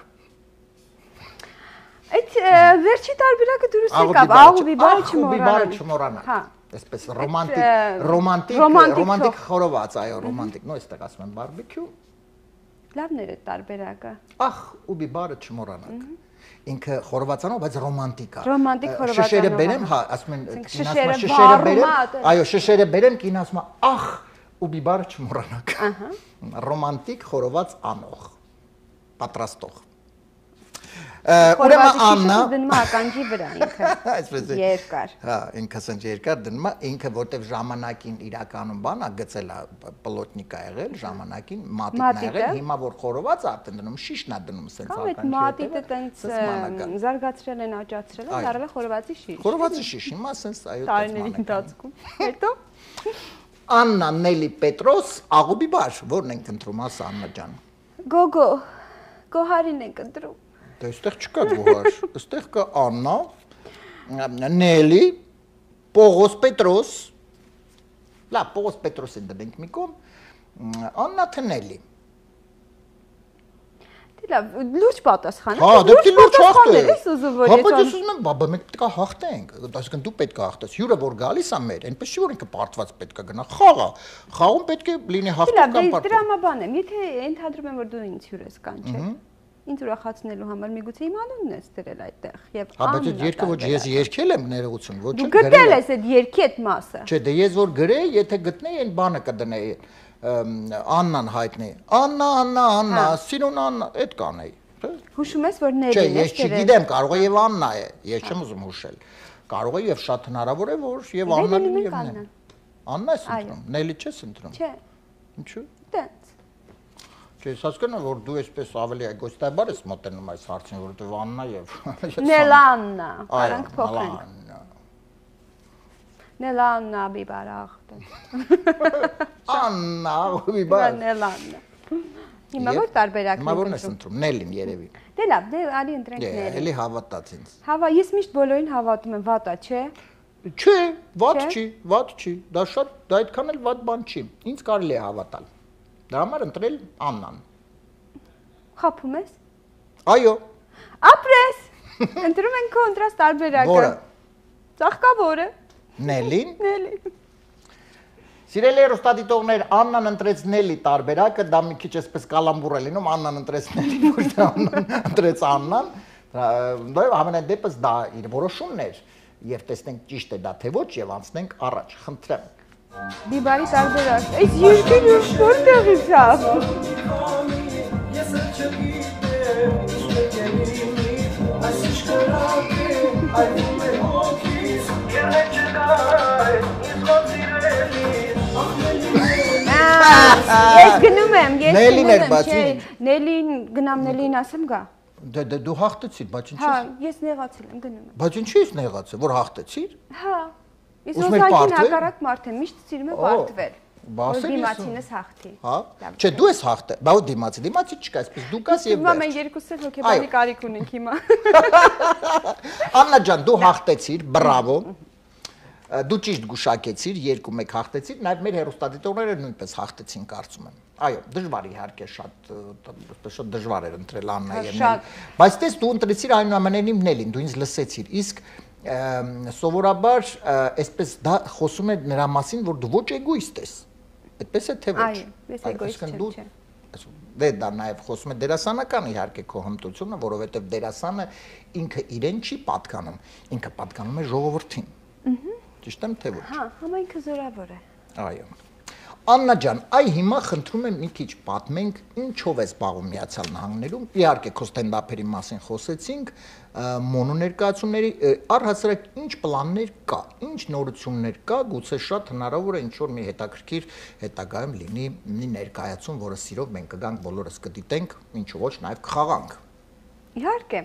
C: Այդ վերջի տարբերակը դուրս եկավ, աղ ու բիբարը չմոռանաք։
B: Այսպես ռոմանտիկ խորոված, այո, ռոմանտիկ, նո այստեղ ասում եմ բարբեկյու։
C: Լավն էր այդ տարբերակը։
B: Ախ ու բիբարը չմոռանաք։ Ինքը խորովածանով, բայց ռոմանտիկ է։
C: Ռոմանտիկ խորովածանով։
B: Շշերը բերեմ, հա, ասում են, շշերը բերեմ, այո, շշերը բերեմ, կին ասում է, ախ ու բիբարը չմոռանաք։ Ռոմանտիկ խորոված անող, պատրաստող։ Ուրեմն Աննա
C: դնում է ականջի վրա ինքը։
B: Այսպես է։
C: Երկար։
B: Հա, ինքը ասած երկար դնում է, ինքը որտեվ ժամանակին իրականում բանա գծել է պլոտնիկա եղել, ժամանակին մատիտն է եղել, հիմա որ խորոված արդեն դնում, շիշն է դնում սենց ականջի հետ։
C: Այդ մատիտը տենց զարգացրել են, աճացրել են, դարել է խորովածի շիշ։
B: Խորովածի շիշ, հիմա սենց այո
C: տարիների ընթացքում։ Հետո
B: Աննա, Նելի, Պետրոս, աղուբիբար, որն ենք ընտրում, ասա Աննա ջան։
C: Գոգո, Գոհարին ենք ընտրում։
B: Դե այստեղ չկա Գոհար, այստեղ կա Աննա, Նելի, Պողոս Պետրոս, լավ, Պողոս Պետրոսին դնենք մի կողմ, Աննա թե Նելի։
C: Դե լավ, լուրջ պատասխան։
B: Հա, դե դե լուրջ հաղթել։
C: Հա,
B: բայց ես ուզում եմ, բաբա, մենք պետք է հաղթենք, այսինքն դու պետք է հաղթես, հյուրը որ գալիս է մեր, այնպես չի որ ինքը պարտված պետք է գնա, խաղա, խաղում պետք է լինի հաղթող կամ պարտված։
C: Դրամաբան եմ, եթե ընդհանրում եմ որ դու ինձ հյուր ես կանչել։ Ինձ ուրախացնելու համար միգուցե իմ անունն ես դրել այդտեղ եւ
B: Հա, բայց այդ երգը ոչ ես երգել եմ ներողություն, ոչ
C: դու գտել ես այդ երգի այդ մասը։
B: Չէ, դե ես որ գրեի, եթե գտնեի այն բանը կդնեի Աննան հայտնի։ Աննա, սիրուն Աննա, այդ կանեի։
C: Հուշում ես որ Նելին
B: Չէ, ես չգիտեմ, կարող է եւ Աննա է, ես չեմ ուզում հուշել։ Կարող է եւ շատ հնարավոր է, որ եւ Աննան եւ
C: Աննան։
B: Աննա ես ընտրում, Նելի չես ընտրում։
C: Չէ։
B: Ինչու՞։
C: Դենց։
B: Չէ, ես հասկանում եմ, որ դու այսպես ավելի էգոիստաբար ես մոտենում այս հարցին, որովհետեւ Աննա եւ
C: Նելաննա, կարանք փոխենք։ Նելաննա բիբարախ։
B: Աննա բիբար։
C: Նելաննա։ Հիմա որ տարբերակներ։
B: Հիմա որն ես ընտրում, Նելին երևի։
C: Դե լավ, դե արի ընտրենք
B: Դե,
C: Նելին։
B: էլի հավատաց ինձ։
C: Հավա, ես միշտ բոլորին հավատում եմ, վատա, չէ։
B: Չէ, վատ չի, դա շատ, դա այդքան էլ վատ բան չի։ Ինձ կարելի է հավատալ։ Դրա համար ընտրել Աննան։
C: Խափում ես։
B: Այո։
C: Ապրես։ Ընտրում ենք կոնտրաստ տարբերակը։
B: Որը։
C: Ծաղկավորը։
B: Նելին։
C: Նելի։
B: Սիրելի հեռուստադիտողներ, Աննան ընտրեց Նելի տարբերակը, դա մի քիչ էսպես կալամբուր է լինում, Աննան ընտրեց Նելին, ոչ թե Աննան ընտրեց Աննան։ Դա ամենայն դեպս դա իր որոշումն էր, եւ տեսնենք ճիշտ է դա թե ոչ եւ անցնենք առաջ, խնդրեմ։
C: Բիբարի տարբերակ։ Այս երկիրը որտեղից Ես գնում եմ, Նելին գնամ Նելին ասեմ գա։
B: Դե դու հաղթեցիր, բայց ինչի՞։
C: Հա, ես նեղացել եմ, գնում եմ։
B: Բայց ինչի՞ ես նեղացել, որ հաղթեցիր։
C: Հա։ Ես ոզակին հակառակ մարդ եմ, միշտ սիրում եմ պարտվել։ Որ դիմացինս հաղթի։
B: Հա։ Չէ, դու ես հաղթել, բա դիմացի չկա, այսպես դու կաս եւ։
C: Հիմա մենք երկուսս էլ հոգեբանի կարիք ունենք հիմա։
B: Աննա ջան, դու հաղթեցիր, բրավո։ Դու ճիշտ գուշակեցիր, 2-1 հաղթեցիր, նաև մեր հեռուստադիտողները նույնպես հաղթեցին, կարծում եմ։ Այո, դժվար իհարկե շատ դժվար էր ընտրել Աննայի եւ Նելին։ Բայց տես դու ընտրեցիր այնուամենայնիվ Նելին, դու ինձ լսեցիր։ Իսկ սովորաբար այսպես դա խոսում է նրա մասին, որ դու ոչ էգոիստ ես։ Այդպես է թե ոչ։
C: Այո, ես էգոիստ չեմ։
B: Դե դա նաև խոսում է դերասանական իհարկե քո հմտությունը, որովհետև դերասանը ինքը իրեն չի պատկանում, ինքը պատկանում է ժողովրդին։ Ճիշտ եմ թե ոչ։
C: Հա, համայնքը զորավոր է։
B: Այո։ Աննա ջան, այ հիմա խնդրում եմ մի քիչ պատմենք ինչով է զբաղվում Միացյալ Նահանգներում։ Իհարկե քո ստենդափերի մասին խոսեցինք, մոնո ներկայացումների, առհասարակ ինչ պլաններ կա, ինչ նորություններ կա, գուցե շատ հնարավոր է ինչ որ մի հետաքրքիր հետագայում լինի մի ներկայացում, որը սիրով մենք կգանք բոլորս կդիտենք, ինչու ոչ նաև կխաղանք։
C: Իհարկե։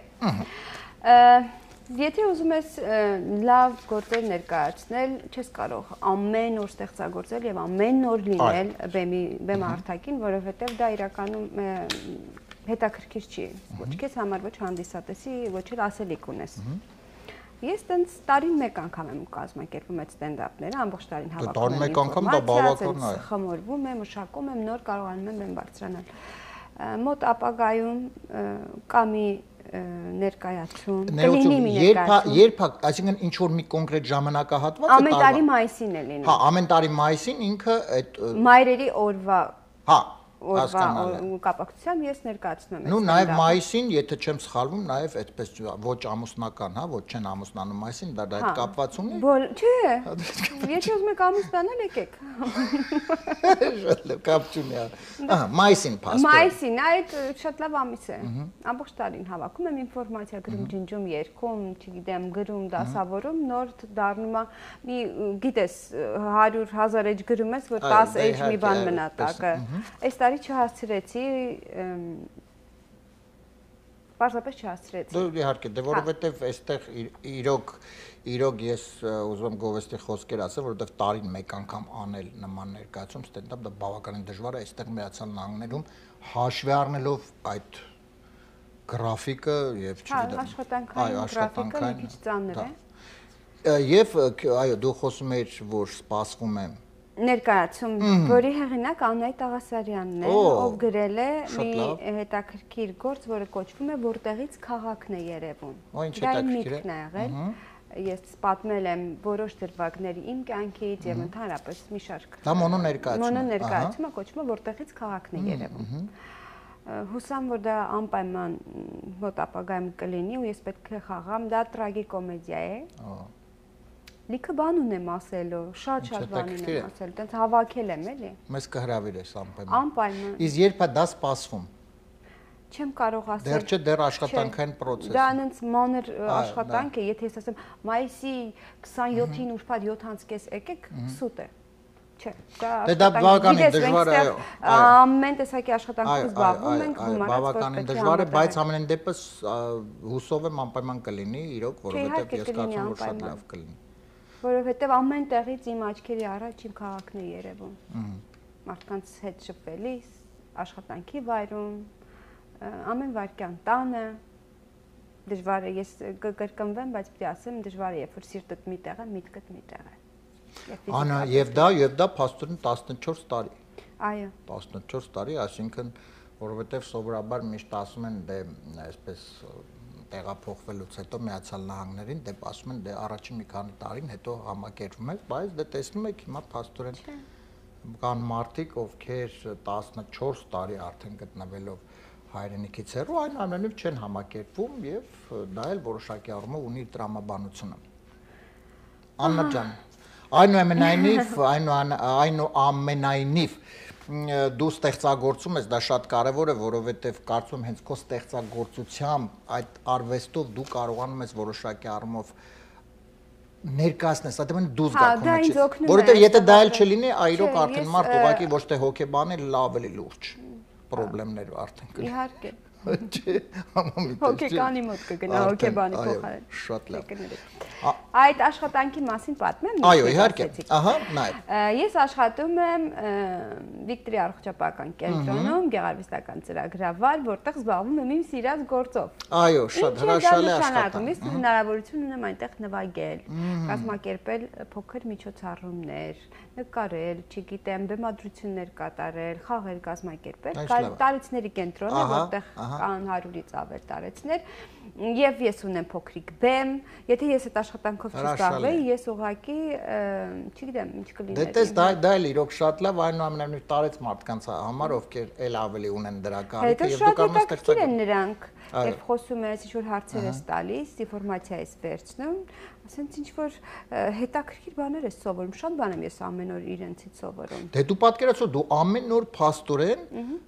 C: Եթե ուզում ես լավ գործեր ներկայացնել, չես կարող ամեն օր ստեղծագործել եւ ամեն օր լինել բեմ արտաքին, որովհետեւ դա իրականում հետաքրքիր չի։ Ոչ քեզ համար, ոչ հանդիսատեսի, ոչ էլ ասելիք ունես։ Ես տենց տարին մեկ անգամ եմ կազմակերպում այդ ստենդափները, ամբողջ տարին հավաքում եմ։
B: Տարին մեկ անգամ դա բավական է։
C: Խմորվում եմ, մշակում եմ, նոր կարողանում եմ բեմ բարձրանալ։ Մոտ ապագայում կա մի ներկայացում, կլինի մի ներկայացում։
B: Երբ, այսինքն ինչ որ մի կոնկրետ ժամանակահատված է
C: ամեն տարի մայիսին է լինում։
B: Հա, ամեն տարի մայիսին ինքը այդ
C: մայրերի օրվա
B: հա
C: կապակցությամբ ես ներկայացնում եմ։
B: Նու նաև մայիսին, եթե չեմ սխալվում, նաև այդպես ոչ ամուսնական, հա, ոչ չեն ամուսնանում մայիսին, դա այդ կապված ունի։
C: Չէ։ Եթե ուզում եք ամուսնանալ, եկեք։
B: Շատ լավ, կապ չունի։ Ահա, մայիսին փաստորեն։
C: Մայիսին, այդ շատ լավ ամիս է։ Ամբողջ տարին հավաքում եմ ինֆորմացիա, գրում, ջնջում, երգում, չգիտեմ, գրում, դասավորում, նոր դառնում է մի, գիտես, 100,000 էջ գրում ես, որ 10 էջ մի բան մնա տակը։ Այս տարի չհասցրեցի, պարզապես չհասցրեցի։
B: Դու իհարկե, դե որովհետև այստեղ իրոք ես ուզում եմ գովեստի խոսքեր ասել, որովհետև տարին մեկ անգամ անել նման ներկայացում, ստենդափ դա բավականին դժվար է, այստեղ Միացյալ Նահանգներում հաշվի առնելով այդ գրաֆիկը եւ չգիտեմ,
C: աշխատանքային գրաֆիկը մի քիչ ծանր է։
B: Եվ այո, դու խոսում ես, որ սպասվում է
C: ներկայացում, որի հեղինակ Աննայի Տաղասարյանն է, ով գրել է մի հետաքրքիր գործ, որը կոչվում է «Որտեղից քաղաքն է երևում»։ Դա իմ միտքն է եղել։ Ես պատմել եմ որոշ դրվագների իմ կյանքից եւ ընդհանրապես մի շարք։
B: Դա մոնո ներկայացում։
C: Մոնո ներկայացումը կոչվում է «Որտեղից քաղաքն է երևում»։ Հուսամ, որ դա անպայման մոտ ապագայում կլինի ու ես պետք է խաղամ, դա տրագիկոմեդիա է։ Լիքը բան ունեմ ասելու, շատ բան ունեմ ասելու, տենց հավաքել եմ էլի։
B: Մեզ կհրավիրես անպայման։
C: Անպայման։
B: Իսկ երբ է դա սպասվում։
C: Չեմ կարող ասել։
B: Դեռ չէ, դեռ աշխատանքային process։
C: Դա այնց մանր աշխատանք է, եթե ես ասեմ մայիսի 27-ին ուրբաթ 7:30 եկեք, սուտ է։ Չէ,
B: դա բավականին դժվար է։
C: Ամեն տեսակի աշխատանքով զբաղվում ենք,
B: բավականին դժվար է, բայց ամենայն դեպս հուսով եմ անպայման կլինի, իրոք, որովհետև ես կարծում եմ, որ շատ լավ կլինի։
C: Որովհետև ամեն տեղից իմ աչքերի առաջ իմ քաղաքն է երևում։ Մարդկանց հետ շփվելիս, աշխատանքի վայրում, ամեն վայրկյան տանը դժվար է, ես կկրկնվեմ, բայց պիտի ասեմ, դժվար է, երբ որ սիրտդ մի տեղ է, միտքդ մի տեղ է։
B: Անա, եւ դա փաստորեն 14 տարի։
C: Այո։
B: 14 տարի, այսինքն, որովհետեւ սովորաբար միշտ ասում են, դե այսպես տեղափոխվելուց հետո Միացյալ Նահանգներին, դե ասում են, դե առաջին մի քանի տարին հետո համակերպվում եք, բայց դե տեսնում եք հիմա փաստորեն կան մարդիկ, ովքեր 14 տարի արդեն գտնվելով հայրենիքից հեռու, այնուամենայնիվ չեն համակերպվում եւ դա էլ որոշակի առումով ունի իր տրամաբանությունը։ Աննա ջան, այնուամենայնիվ դու ստեղծագործում ես, դա շատ կարևոր է, որովհետև կարծում եմ հենց քո ստեղծագործությամբ այդ արվեստով դու կարողանում ես որոշակի առումով ներկայացնես, այդտեղ դու զգացում ես, որովհետև եթե դա էլ չլինի, այրոք արդեն մարդ ուղղակի ոչ թե հոգեբան է, լավ էլի լուրջ պրոբլեմներ արդեն կլինի։
C: Իհարկե։
B: Չէ, համամիտ։
C: Հոգեկանի մոտ կգնա, հոգեբանի փոխարեն։
B: Շատ լավ։
C: Այդ աշխատանքի մասին պատմեմ։
B: Այո, իհարկե։ Ահա, նայ։
C: Ես աշխատում եմ Վիկտորի առողջապահական կենտրոնում, գեղարվեստական ծրագրավար, որտեղ զբաղվում եմ իմ սիրած գործով։
B: Այո, շատ հրաշալի աշխատանք։
C: Ես հնարավորություն ունեմ այնտեղ նվագել, կազմակերպել փոքր միջոցառումներ, նկարել, չգիտեմ, բեմադրություններ կատարել, խաղեր կազմակերպել, տարեցների կենտրոն է, որտեղ կան 100-ից ավել տարեցներ, եւ ես ունեմ փոքրիկ բեմ, եթե ես այդ աշխատանքով չզբաղվեի, ես ուղղակի, չգիտեմ, ինչ կլիներ։
B: Դե տես դա էլ իրոք շատ լավ, այնուամենայնիվ տարեց մարդկանց համար, ովքեր էլ ավելի ունեն դրա կարիքը եւ դու կարող ես
C: ստեղծել նրանք, երբ խոսում ես, ինչ որ հարցեր ես տալիս, ինֆորմացիա ես վերցնում, ասենց ինչ որ հետաքրքիր բաներ ես սովորում, շատ բան եմ ես ամեն օր իրենցից սովորում։
B: Դե դու պատկերացրու, դու ամեն օր փաստորեն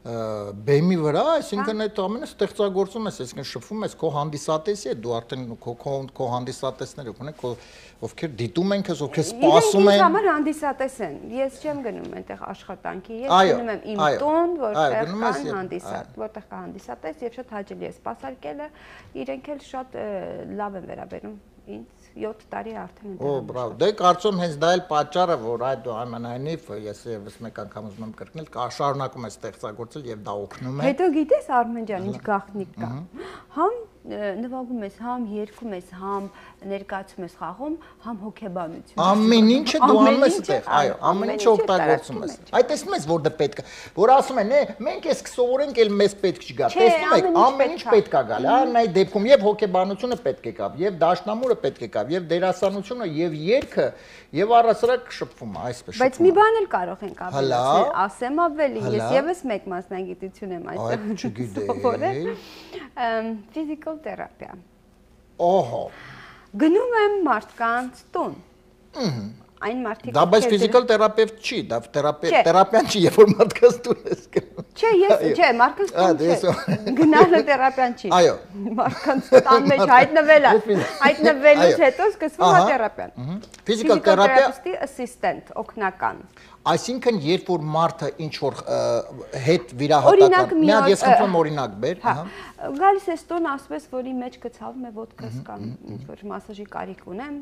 B: բեմի վրա, այսինքն այդ ամենը ստեղծագործում ես, այսինքն շփվում ես քո հանդիսատեսի հետ, դու արդեն քո հանդիսատեսները ունեք, ովքեր դիտում են քեզ, ովքեր սպասում են։
C: Ինձ համար հանդիսատես են։ Ես չեմ գնում այնտեղ աշխատանքի, ես գնում եմ իմ տուն, որտեղ կան հանդիսատ, որտեղ կա հանդիսատես եւ շատ հաճելի է սպասարկելը, իրենք էլ շատ լավ են վերաբերում ինձ 7 տարի արդեն եմ։
B: Օ, բրավո։ Դե կարծում հենց դա էլ պատճառը, որ այդ այնուամենայնիվ ես եւս մեկ անգամ ուզում եմ կրկնել, շարունակում ես ստեղծագործել եւ դա օգնում է։
C: Հետո գիտես Արմեն ջան, ինչ գաղտնիք կա։ Համ նվագում ես, համ երգում ես, համ ներկայացում ես խաղում, համ հոգեբանություն։
B: Ամեն ինչը դու անում ես այդտեղ, այո, ամեն ինչը օգտագործում ես։ Այդ տեսնում ես, որ դա պետք է, որ ասում են, մենք էս կսովորենք, էլ մեզ պետք չգա։ Տեսնում եք, ամեն ինչ պետք է գալ, այն այդ դեպքում եւ հոգեբանությունը պետք է գա, եւ դաշնամուրը պետք է գա, եւ դերասանությունը, եւ երգը, եւ առասարակ շփումը, այսպես։
C: Բայց մի բան էլ կարող ենք ավելացնել, ասեմ ավելի, ես եւս մեկ մասնագիտություն եմ այստեղ սովորել։ Physical therapy։
B: Օհո։
C: Գնում եմ մարդկանց տուն։ Այն մարդիկ
B: դա բայց physical therapist չի, դա թերապիան չի, երբ որ մարդկանց տուն ես գնում։
C: Չէ, ես չէ, մարդկանց տուն չէ։ Գնալը թերապիան չի։
B: Այո։
C: Մարդկանց տան մեջ հայտնվելուց հետո սկսվում է թերապիան։
B: Physical therapy
C: assistant, օգնական։
B: Այսինքն երբ որ մարդը ինչ որ հետ վիրահատական, մի հատ ես խնդրում օրինակ բեր,
C: ահա։ Գալիս ես տուն, ասում ես, որ իմ մեջ կցավում է ոտքս կամ ինչ որ մասաժի կարիք ունեմ,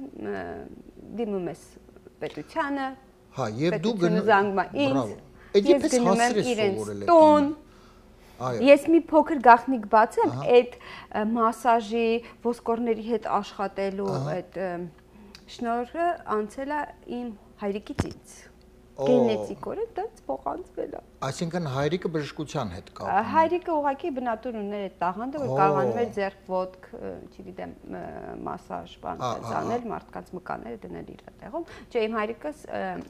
C: դիմում ես պետությանը։
B: Հա, եւ դու
C: գնում
B: ինձ։ Ես գնում եմ իրենց
C: տուն։ Ես մի փոքր գաղտնիք բացեմ, այդ մասաժի ոսկորների հետ աշխատելու այդ շնորհը անցել է իմ հայրիկից ինձ։ Գենետիկորեն դա փոխանցվել է։
B: Այսինքն հայրիկը բժշկության հետ կապ։
C: Հայրիկը ուղղակի բնատուր ուներ այդ տաղանդը, որ կարողանում էր ձեռք ոտք, չգիտեմ, մասաժ բան անել, մարդկանց մկանները դնել իր տեղում։ Չէ, իմ հայրիկս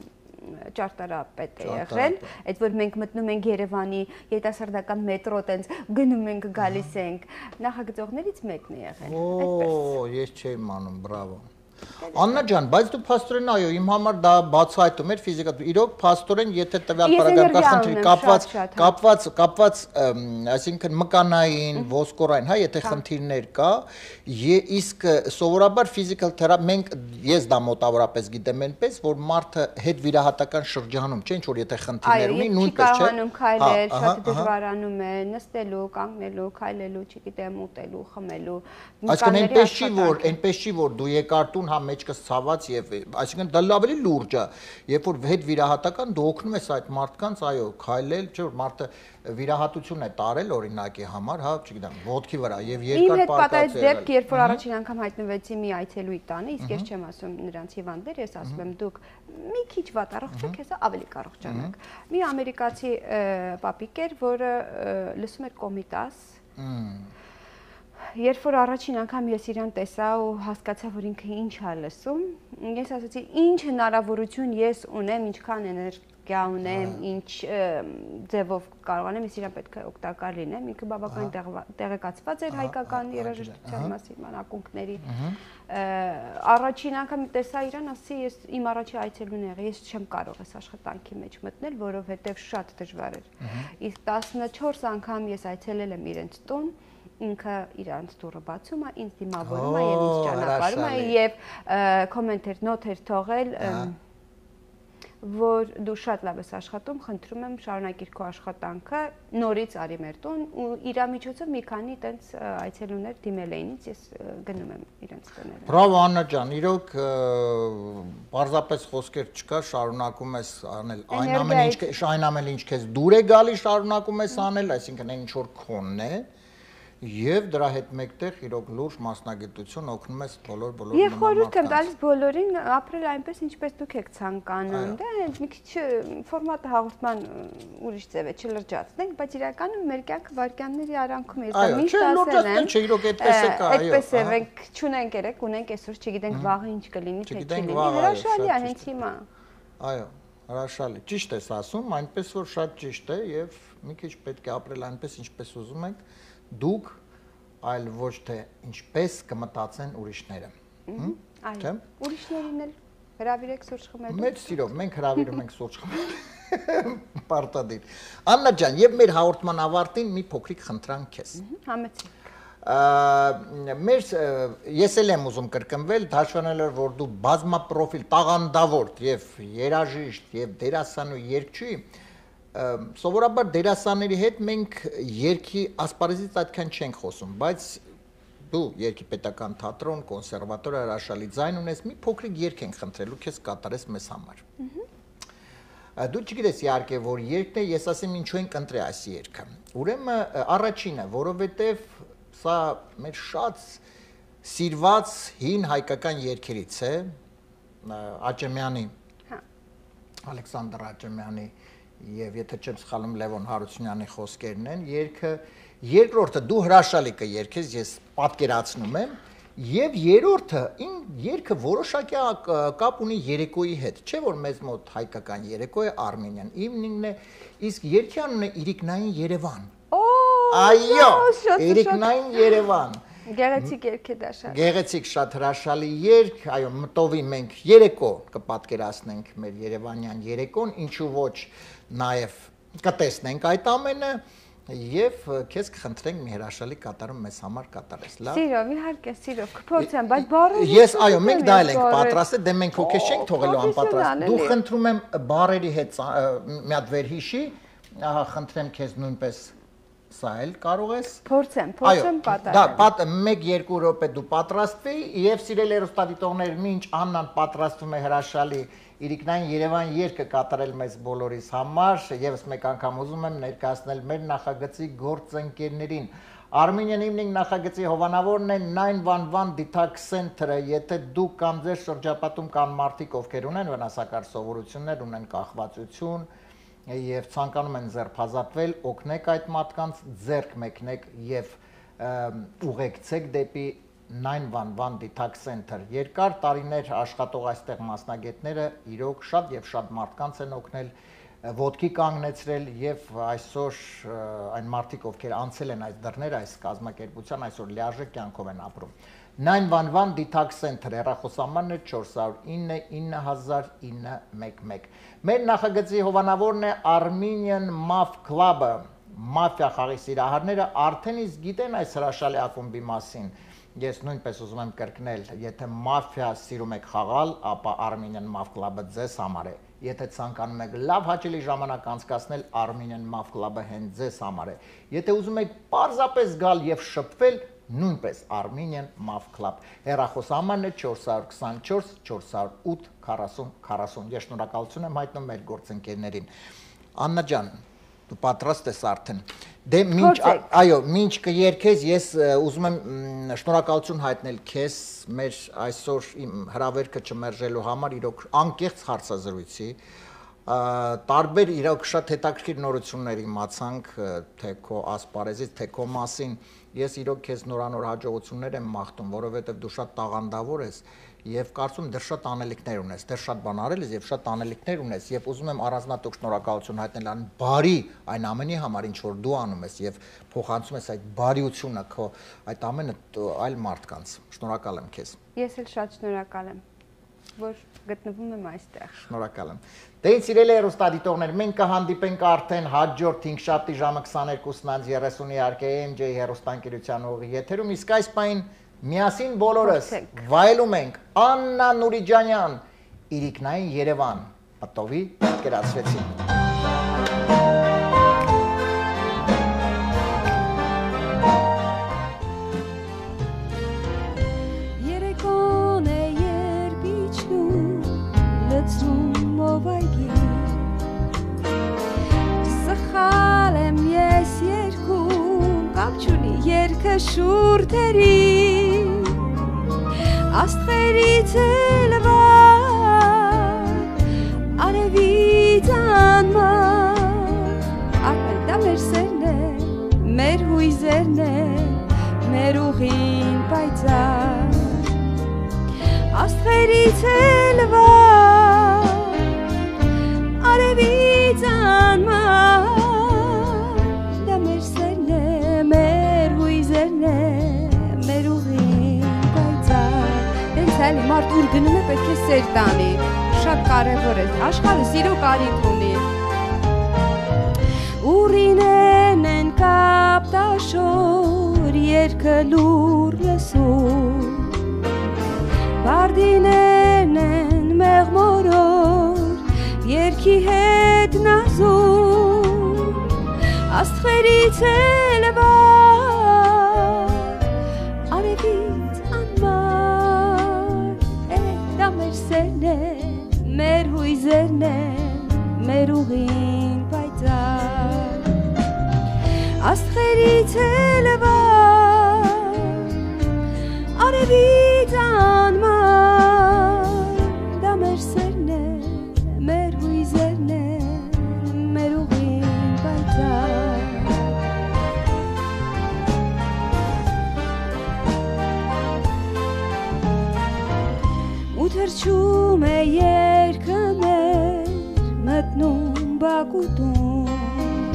C: ճարտարապետ է եղել, այդ որ մենք մտնում ենք Երևանի երիտասարդական մետրո տենց գնում ենք, գալիս ենք, նախագծողներից մեկն է եղել։
B: Օ, ես չէի իմանում, բրավո։ Աննա ջան, բայց դու փաստորեն այո, իմ համար դա բացահայտում էր ֆիզիկա։ Իրոք փաստորեն, եթե տվյալ պարագայում խնդրի կապված, այսինքն մկանային, ոսկորային, հա, եթե խնդիրներ կա, իսկ սովորաբար physical therapy մենք ես դա մոտավորապես գիտեմ այնպես, որ մարդը հետ վիրահատական շրջանում, չէ՞, ինչ որ եթե խնդիրներ ունի, նույնպես չէ։
C: Կարողանում քայլել, շատ դժվարանում է, նստելու, կանգնելու, քայլելու, չգիտեմ, ուտելու, խմելու։
B: Այսինքն այնպես չի որ դու եկար տուն, հա մեջքս ցաված եւ այսինքն դա ավելի լուրջ է, երբ որ հետ վիրահատական դու օգնում ես այդ մարդկանց, այո, քայլել, չէ՞ որ մարդը վիրահատություն է տարել օրինակի համար, հա, չգիտեմ, ոտքի վրա եւ երկար
C: պարտած է։ Իմ հետ պատահեց դեպք, երբ որ առաջին անգամ հայտնվեցի մի այցելուի տանը, իսկ ես չեմ ասում նրանց հիվանդներ, ես ասում եմ դուք մի քիչ վատ առողջ եք, հեսա ավելի կառողջանաք։ Մի ամերիկացի պապիկ էր, որը լսում էր Կոմիտաս։ Երբ որ առաջին անգամ ես իրան տեսա ու հասկացա, որ ինքը ինչ է լսում, ես ասացի, ինչ հնարավորություն ես ունեմ, ինչքան էներգիա ունեմ, ինչ ձևով կարողանեմ, ես իրան պետք է օգտակար լինեմ, ինքը բավականին տեղեկացված էր հայկական երաժշտության մասին, ակունքների։ Առաջին անգամ տեսա իրան, ասի, ես իմ առաջի այցելուն եղի, ես չեմ կարող այս աշխատանքի մեջ մտնել, որովհետև շատ դժվար էր։ Իսկ 14 անգամ ես այցելել եմ իրենց տուն, ինքը իրանց դուռը բացում է, ինձ դիմավորում է եւ ինձ ճանապարհում է եւ կոմենտեր նոթեր թողել, որ դու շատ լավ ես աշխատում, խնդրում եմ շարունակիր քո աշխատանքը, նորից արի մեր տուն ու իրա միջոցով մի քանի տենց այցելուներ դիմել էին ինձ, ես գնում եմ իրենց տները։
B: Բրավո Աննա ջան, իրոք պարզապես խոսքեր չկա, շարունակում ես անել այն ամեն ինչ քեզ դուր է գալի, շարունակում ես անել, այսինքն այն ինչ որ քոնն է։ Եվ դրա հետ մեկտեղ իրոք լուրջ մասնագիտություն օգնում ես բոլոր
C: Եվ խորհուրդ եմ տալիս բոլորին ապրել այնպես ինչպես դուք եք ցանկանում, դե մի քիչ ֆորմատը հաղորդման ուրիշ ձև է, չլրջացնենք, բայց իրականում մեր կյանքը վարքյանների արանքում է, դա միշտ ասել եմ։
B: Չէ, իրոք այդպես է կա, այո։
C: Այդպես է, մենք չունենք երեք, ունենք այսօր, չգիտենք վաղը ինչ կլինի, թե չլինի։ Հրաշալի է հենց հիմա։
B: Այո, հրաշալի։ Ճիշտ ես ասում, այնպես որ շատ ճիշտ է եւ մի քիչ պետք է ապրել այնպես ինչպես ուզում ենք դուք, այլ ոչ թե ինչպես կմտածեն ուրիշները։
C: Այո, ուրիշներին էլ հրավիրեք սուրճ խմելու։
B: Մեծ սիրով, մենք հրավիրում ենք սուրճ խմել։ Պարտադիր։ Աննա ջան, եւ մեր հաղորդման ավարտին մի փոքրիկ խնդրանք քեզ։
C: Համեցեք։
B: Ես էլ եմ ուզում կրկնվել, հաշվանալով որ դու բազմապրոֆիլ, տաղանդավոր եւ երաժիշտ եւ դերասան ու երգչուհի Սովորաբար դերասանների հետ մենք երգի ասպարեզից այդքան չենք խոսում, բայց դու երգի պետական թատրոն, կոնսերվատոր հրաշալի ձայն ունես, մի փոքրիկ երգ ենք խնդրելու քեզ կատարես մեզ համար։ Դու չգիտես իհարկե որ երգն է, ես ասեմ ինչու ենք ընտրել այս երգը։ Ուրեմն առաջինը, որովհետև սա մեր շատ սիրված հին հայկական երգերից է, Աճեմյանի, Ալեքսանդր Աճեմյանի Եվ եթե չեմ սխալվում Լևոն Հարությունյանի խոսքերն են, երկրորդը դու հրաշալի կերգես, ես պատկերացնում եմ, եւ երրորդը երգը որոշակի կապ ունի երեկոյի հետ, չէ՞ որ մեզ մոտ հայկական երեկո է Արմենիան, իմնինն է, իսկ երգի անունը Իրիկնային Երևան։ Այո, Իրիկնային Երևան։
C: Գեղեցիկ երգ է դա շատ։
B: Գեղեցիկ շատ հրաշալի երգ, այո, մտովի մենք երեկո կպատկերացնենք մեր երևանյան երեկոն, ինչու ոչ նաև կտեսնենք այդ ամենը եւ քեզ կխնդրենք մի հրաշալի կատարում մեզ համար կատարես, լավ։
C: Սիրով, իհարկե, սիրով, կփորձեմ, բայց բառերը
B: Ես այո, մենք դա էլ ենք պատրաստել, դե մենք հոգեշ չենք թողելու անպատրաստ։ Դու խնդրում եմ բառերի հետ մի հատ վերհիշի, ահա խնդրեմ քեզ նույնպես Սա էլ կարող ես։
C: Փորձեմ կատարել։
B: Դա 1-2 րոպե դու պատրաստվի եւ սիրելի հեռուստադիտողներ, մինչ Աննան պատրաստվում է հրաշալի Իրիկնային Երևան երգը կատարել մեզ բոլորիս համար, եւս մեկ անգամ ուզում եմ ներկայացնել մեր նախագծի գործընկերներին։ Armenian Evening նախագծի հովանավորն է 911 Detox Center-ը, եթե դուք կամ ձեր շրջապատում կան մարդիկ, ովքեր ունեն վնասակար սովորություններ, ունեն կախվածություն եւ ցանկանում են ձերբազատվել, օգնեք այդ մարդկանց, ձեռք մեկնեք եւ ուղեկցեք դեպի 911 Detox Center։ Երկար տարիներ աշխատող այստեղ մասնագետները իրոք շատ եւ շատ մարդկանց են օգնել, ոտքի կանգնեցրել եւ այսօր այն մարդիկ, ովքեր անցել են այս դռները, այս կազմակերպության այսօր լիարժեք կյանքով են ապրում։ 911 Detox Center հեռախոսահամարն է 409 9911 Մեր նախագծի հովանավորն է Armenian Maf Club-ը Մաֆիա խաղի սիրահարները արդեն իսկ գիտեն այս հրաշալի ակումբի մասին Ես նույնպես ուզում եմ կրկնել, եթե մաֆիա սիրում եք խաղալ, ապա Armenian Maf Club-ը ձեզ համար է Եթե ցանկանում եք լավ հաճելի ժամանակ անցկացնել, Armenian Maf Club-ը հենց ձեզ համար է Եթե ուզում եք պարզապես գալ և շփվել, նույնպես Armenian Maf Club Հեռախոսահամարն է 424 408 40 40 Ես շնորհակալություն եմ հայտնում մեր գործընկերներին Աննա ջան Դու պատրաստ ես արդեն Դե մինչ կերքես ես ուզում եմ շնորհակալություն հայտնել քեզ մեր այսօր իմ հրավերքը չմերժելու համար իրոք անկեղծ հարցազրույցի տարբեր իրոք շատ հետաքրքիր նորություններ իմացանք թե քո ասպարեզից թե քո մասին ես իրոք քեզ նորանոր հաջողություններ եմ մաղթում որովհետև դու շատ տաղանդավոր ես Եվ կարծում դեռ շատ անելիքներ ունես, դեռ շատ բան արել ես եւ շատ անելիքներ ունես եւ ուզում եմ առանձնատուկ շնորհակալություն հայտնել այն բարի այն ամենի համար ինչ որ դու անում ես եւ փոխանցում ես այդ բարիությունը քո այդ ամենը այլ մարդկանց շնորհակալ եմ քեզ
C: Ես էլ շատ շնորհակալ եմ որ գտնվում եմ այստեղ
B: Շնորհակալ եմ Դե ինձ սիրելի հեռուստադիտողներ մենք կհանդիպենք արդեն հաջորդ 5 շաբթի ժամը 22:30 իհարկե MJ հեռուստաընկերության ուղի եթերում իսկ այս պահին Միասին բոլորս վայելում ենք Աննա Նուրիջանյան Իրիկնային Երևան Պտովի պատկերացրեցին
C: Երեկոն է երբ իջնում լցնում ովայգի Սխալ եմ ես երկում կապ չունի երգը շուրթերի Աստղերից էլ վար, արևից անմար Ապել դա մեր սերն է, մեր հույզերն է, մեր ուղին պայծար Աստղերից էլ վար, արևից անմար Դա մեր սերն է, մեր հույզերն է, մեր ուղին Էլի մարդ ուր գնում է պետք է սեր տանի, շատ կարևոր է, աշխարհը սիրո կարիք ունի Ուրինեն են կապտաշոր, երգը լուր լսում Բարդիներն են մեղմորոր, երգի հետ նազում Աստղերից էլ վար, արևից անմար Մեր սերն է, մեր հույզերն է, մեր ուղին պայծար Աստղերից էլ վար, արևից անմար Դա մեր սերն է, մեր հույզերն է, մեր ուղին պայծար Ու թրջում է երգը մեր մտնում բակուտում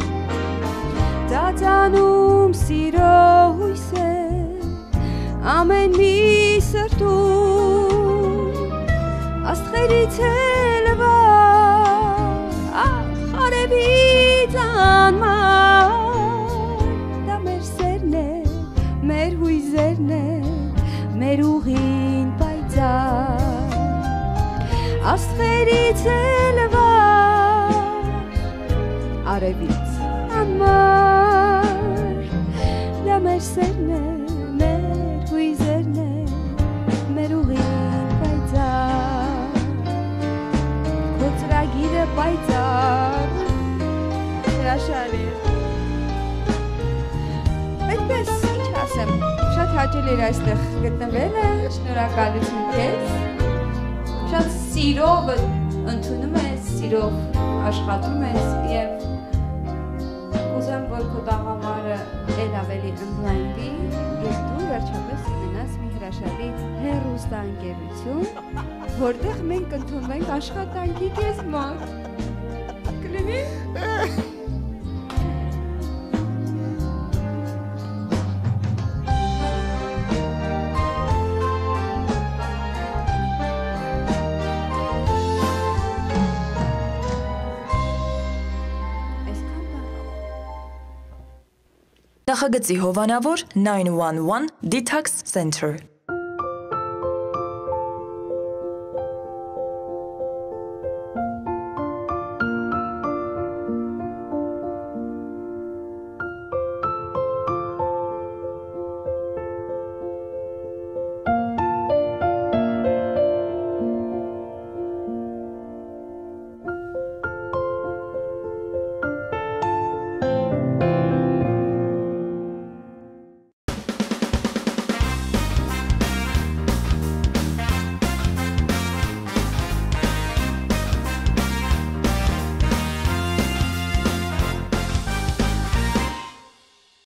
C: Ծածանում սիրո հույսեր ամեն մի սրտում Աստղերից էլ վար, արևից անմար Դա մեր սերն է, մեր հույզերն է, մեր ուղին պայծար Աստղերից էլ վար, արևից անմար Դա մեր սերն է, մեր հույզերն է, մեր ուղին պայծար Քո ծրագիրը պայծար, հրաշալի Այդպես, ինչ ասեմ, շատ հաճելի էր այստեղ գտնվելը, շնորհակալություն քեզ Շատ սիրով ընդունում ես, սիրով աշխատում ես և ուզեմ, որ քո տաղավարը էլ ավելի ընդլայնվի և դու վերջապես ունենաս մի հրաշալի հեռուստաընկերություն, որտեղ մենք ընդունվենք աշխատանքի քեզ մոտ։ Կլինի։
A: Նախագծի հովանավոր 911 Detox Center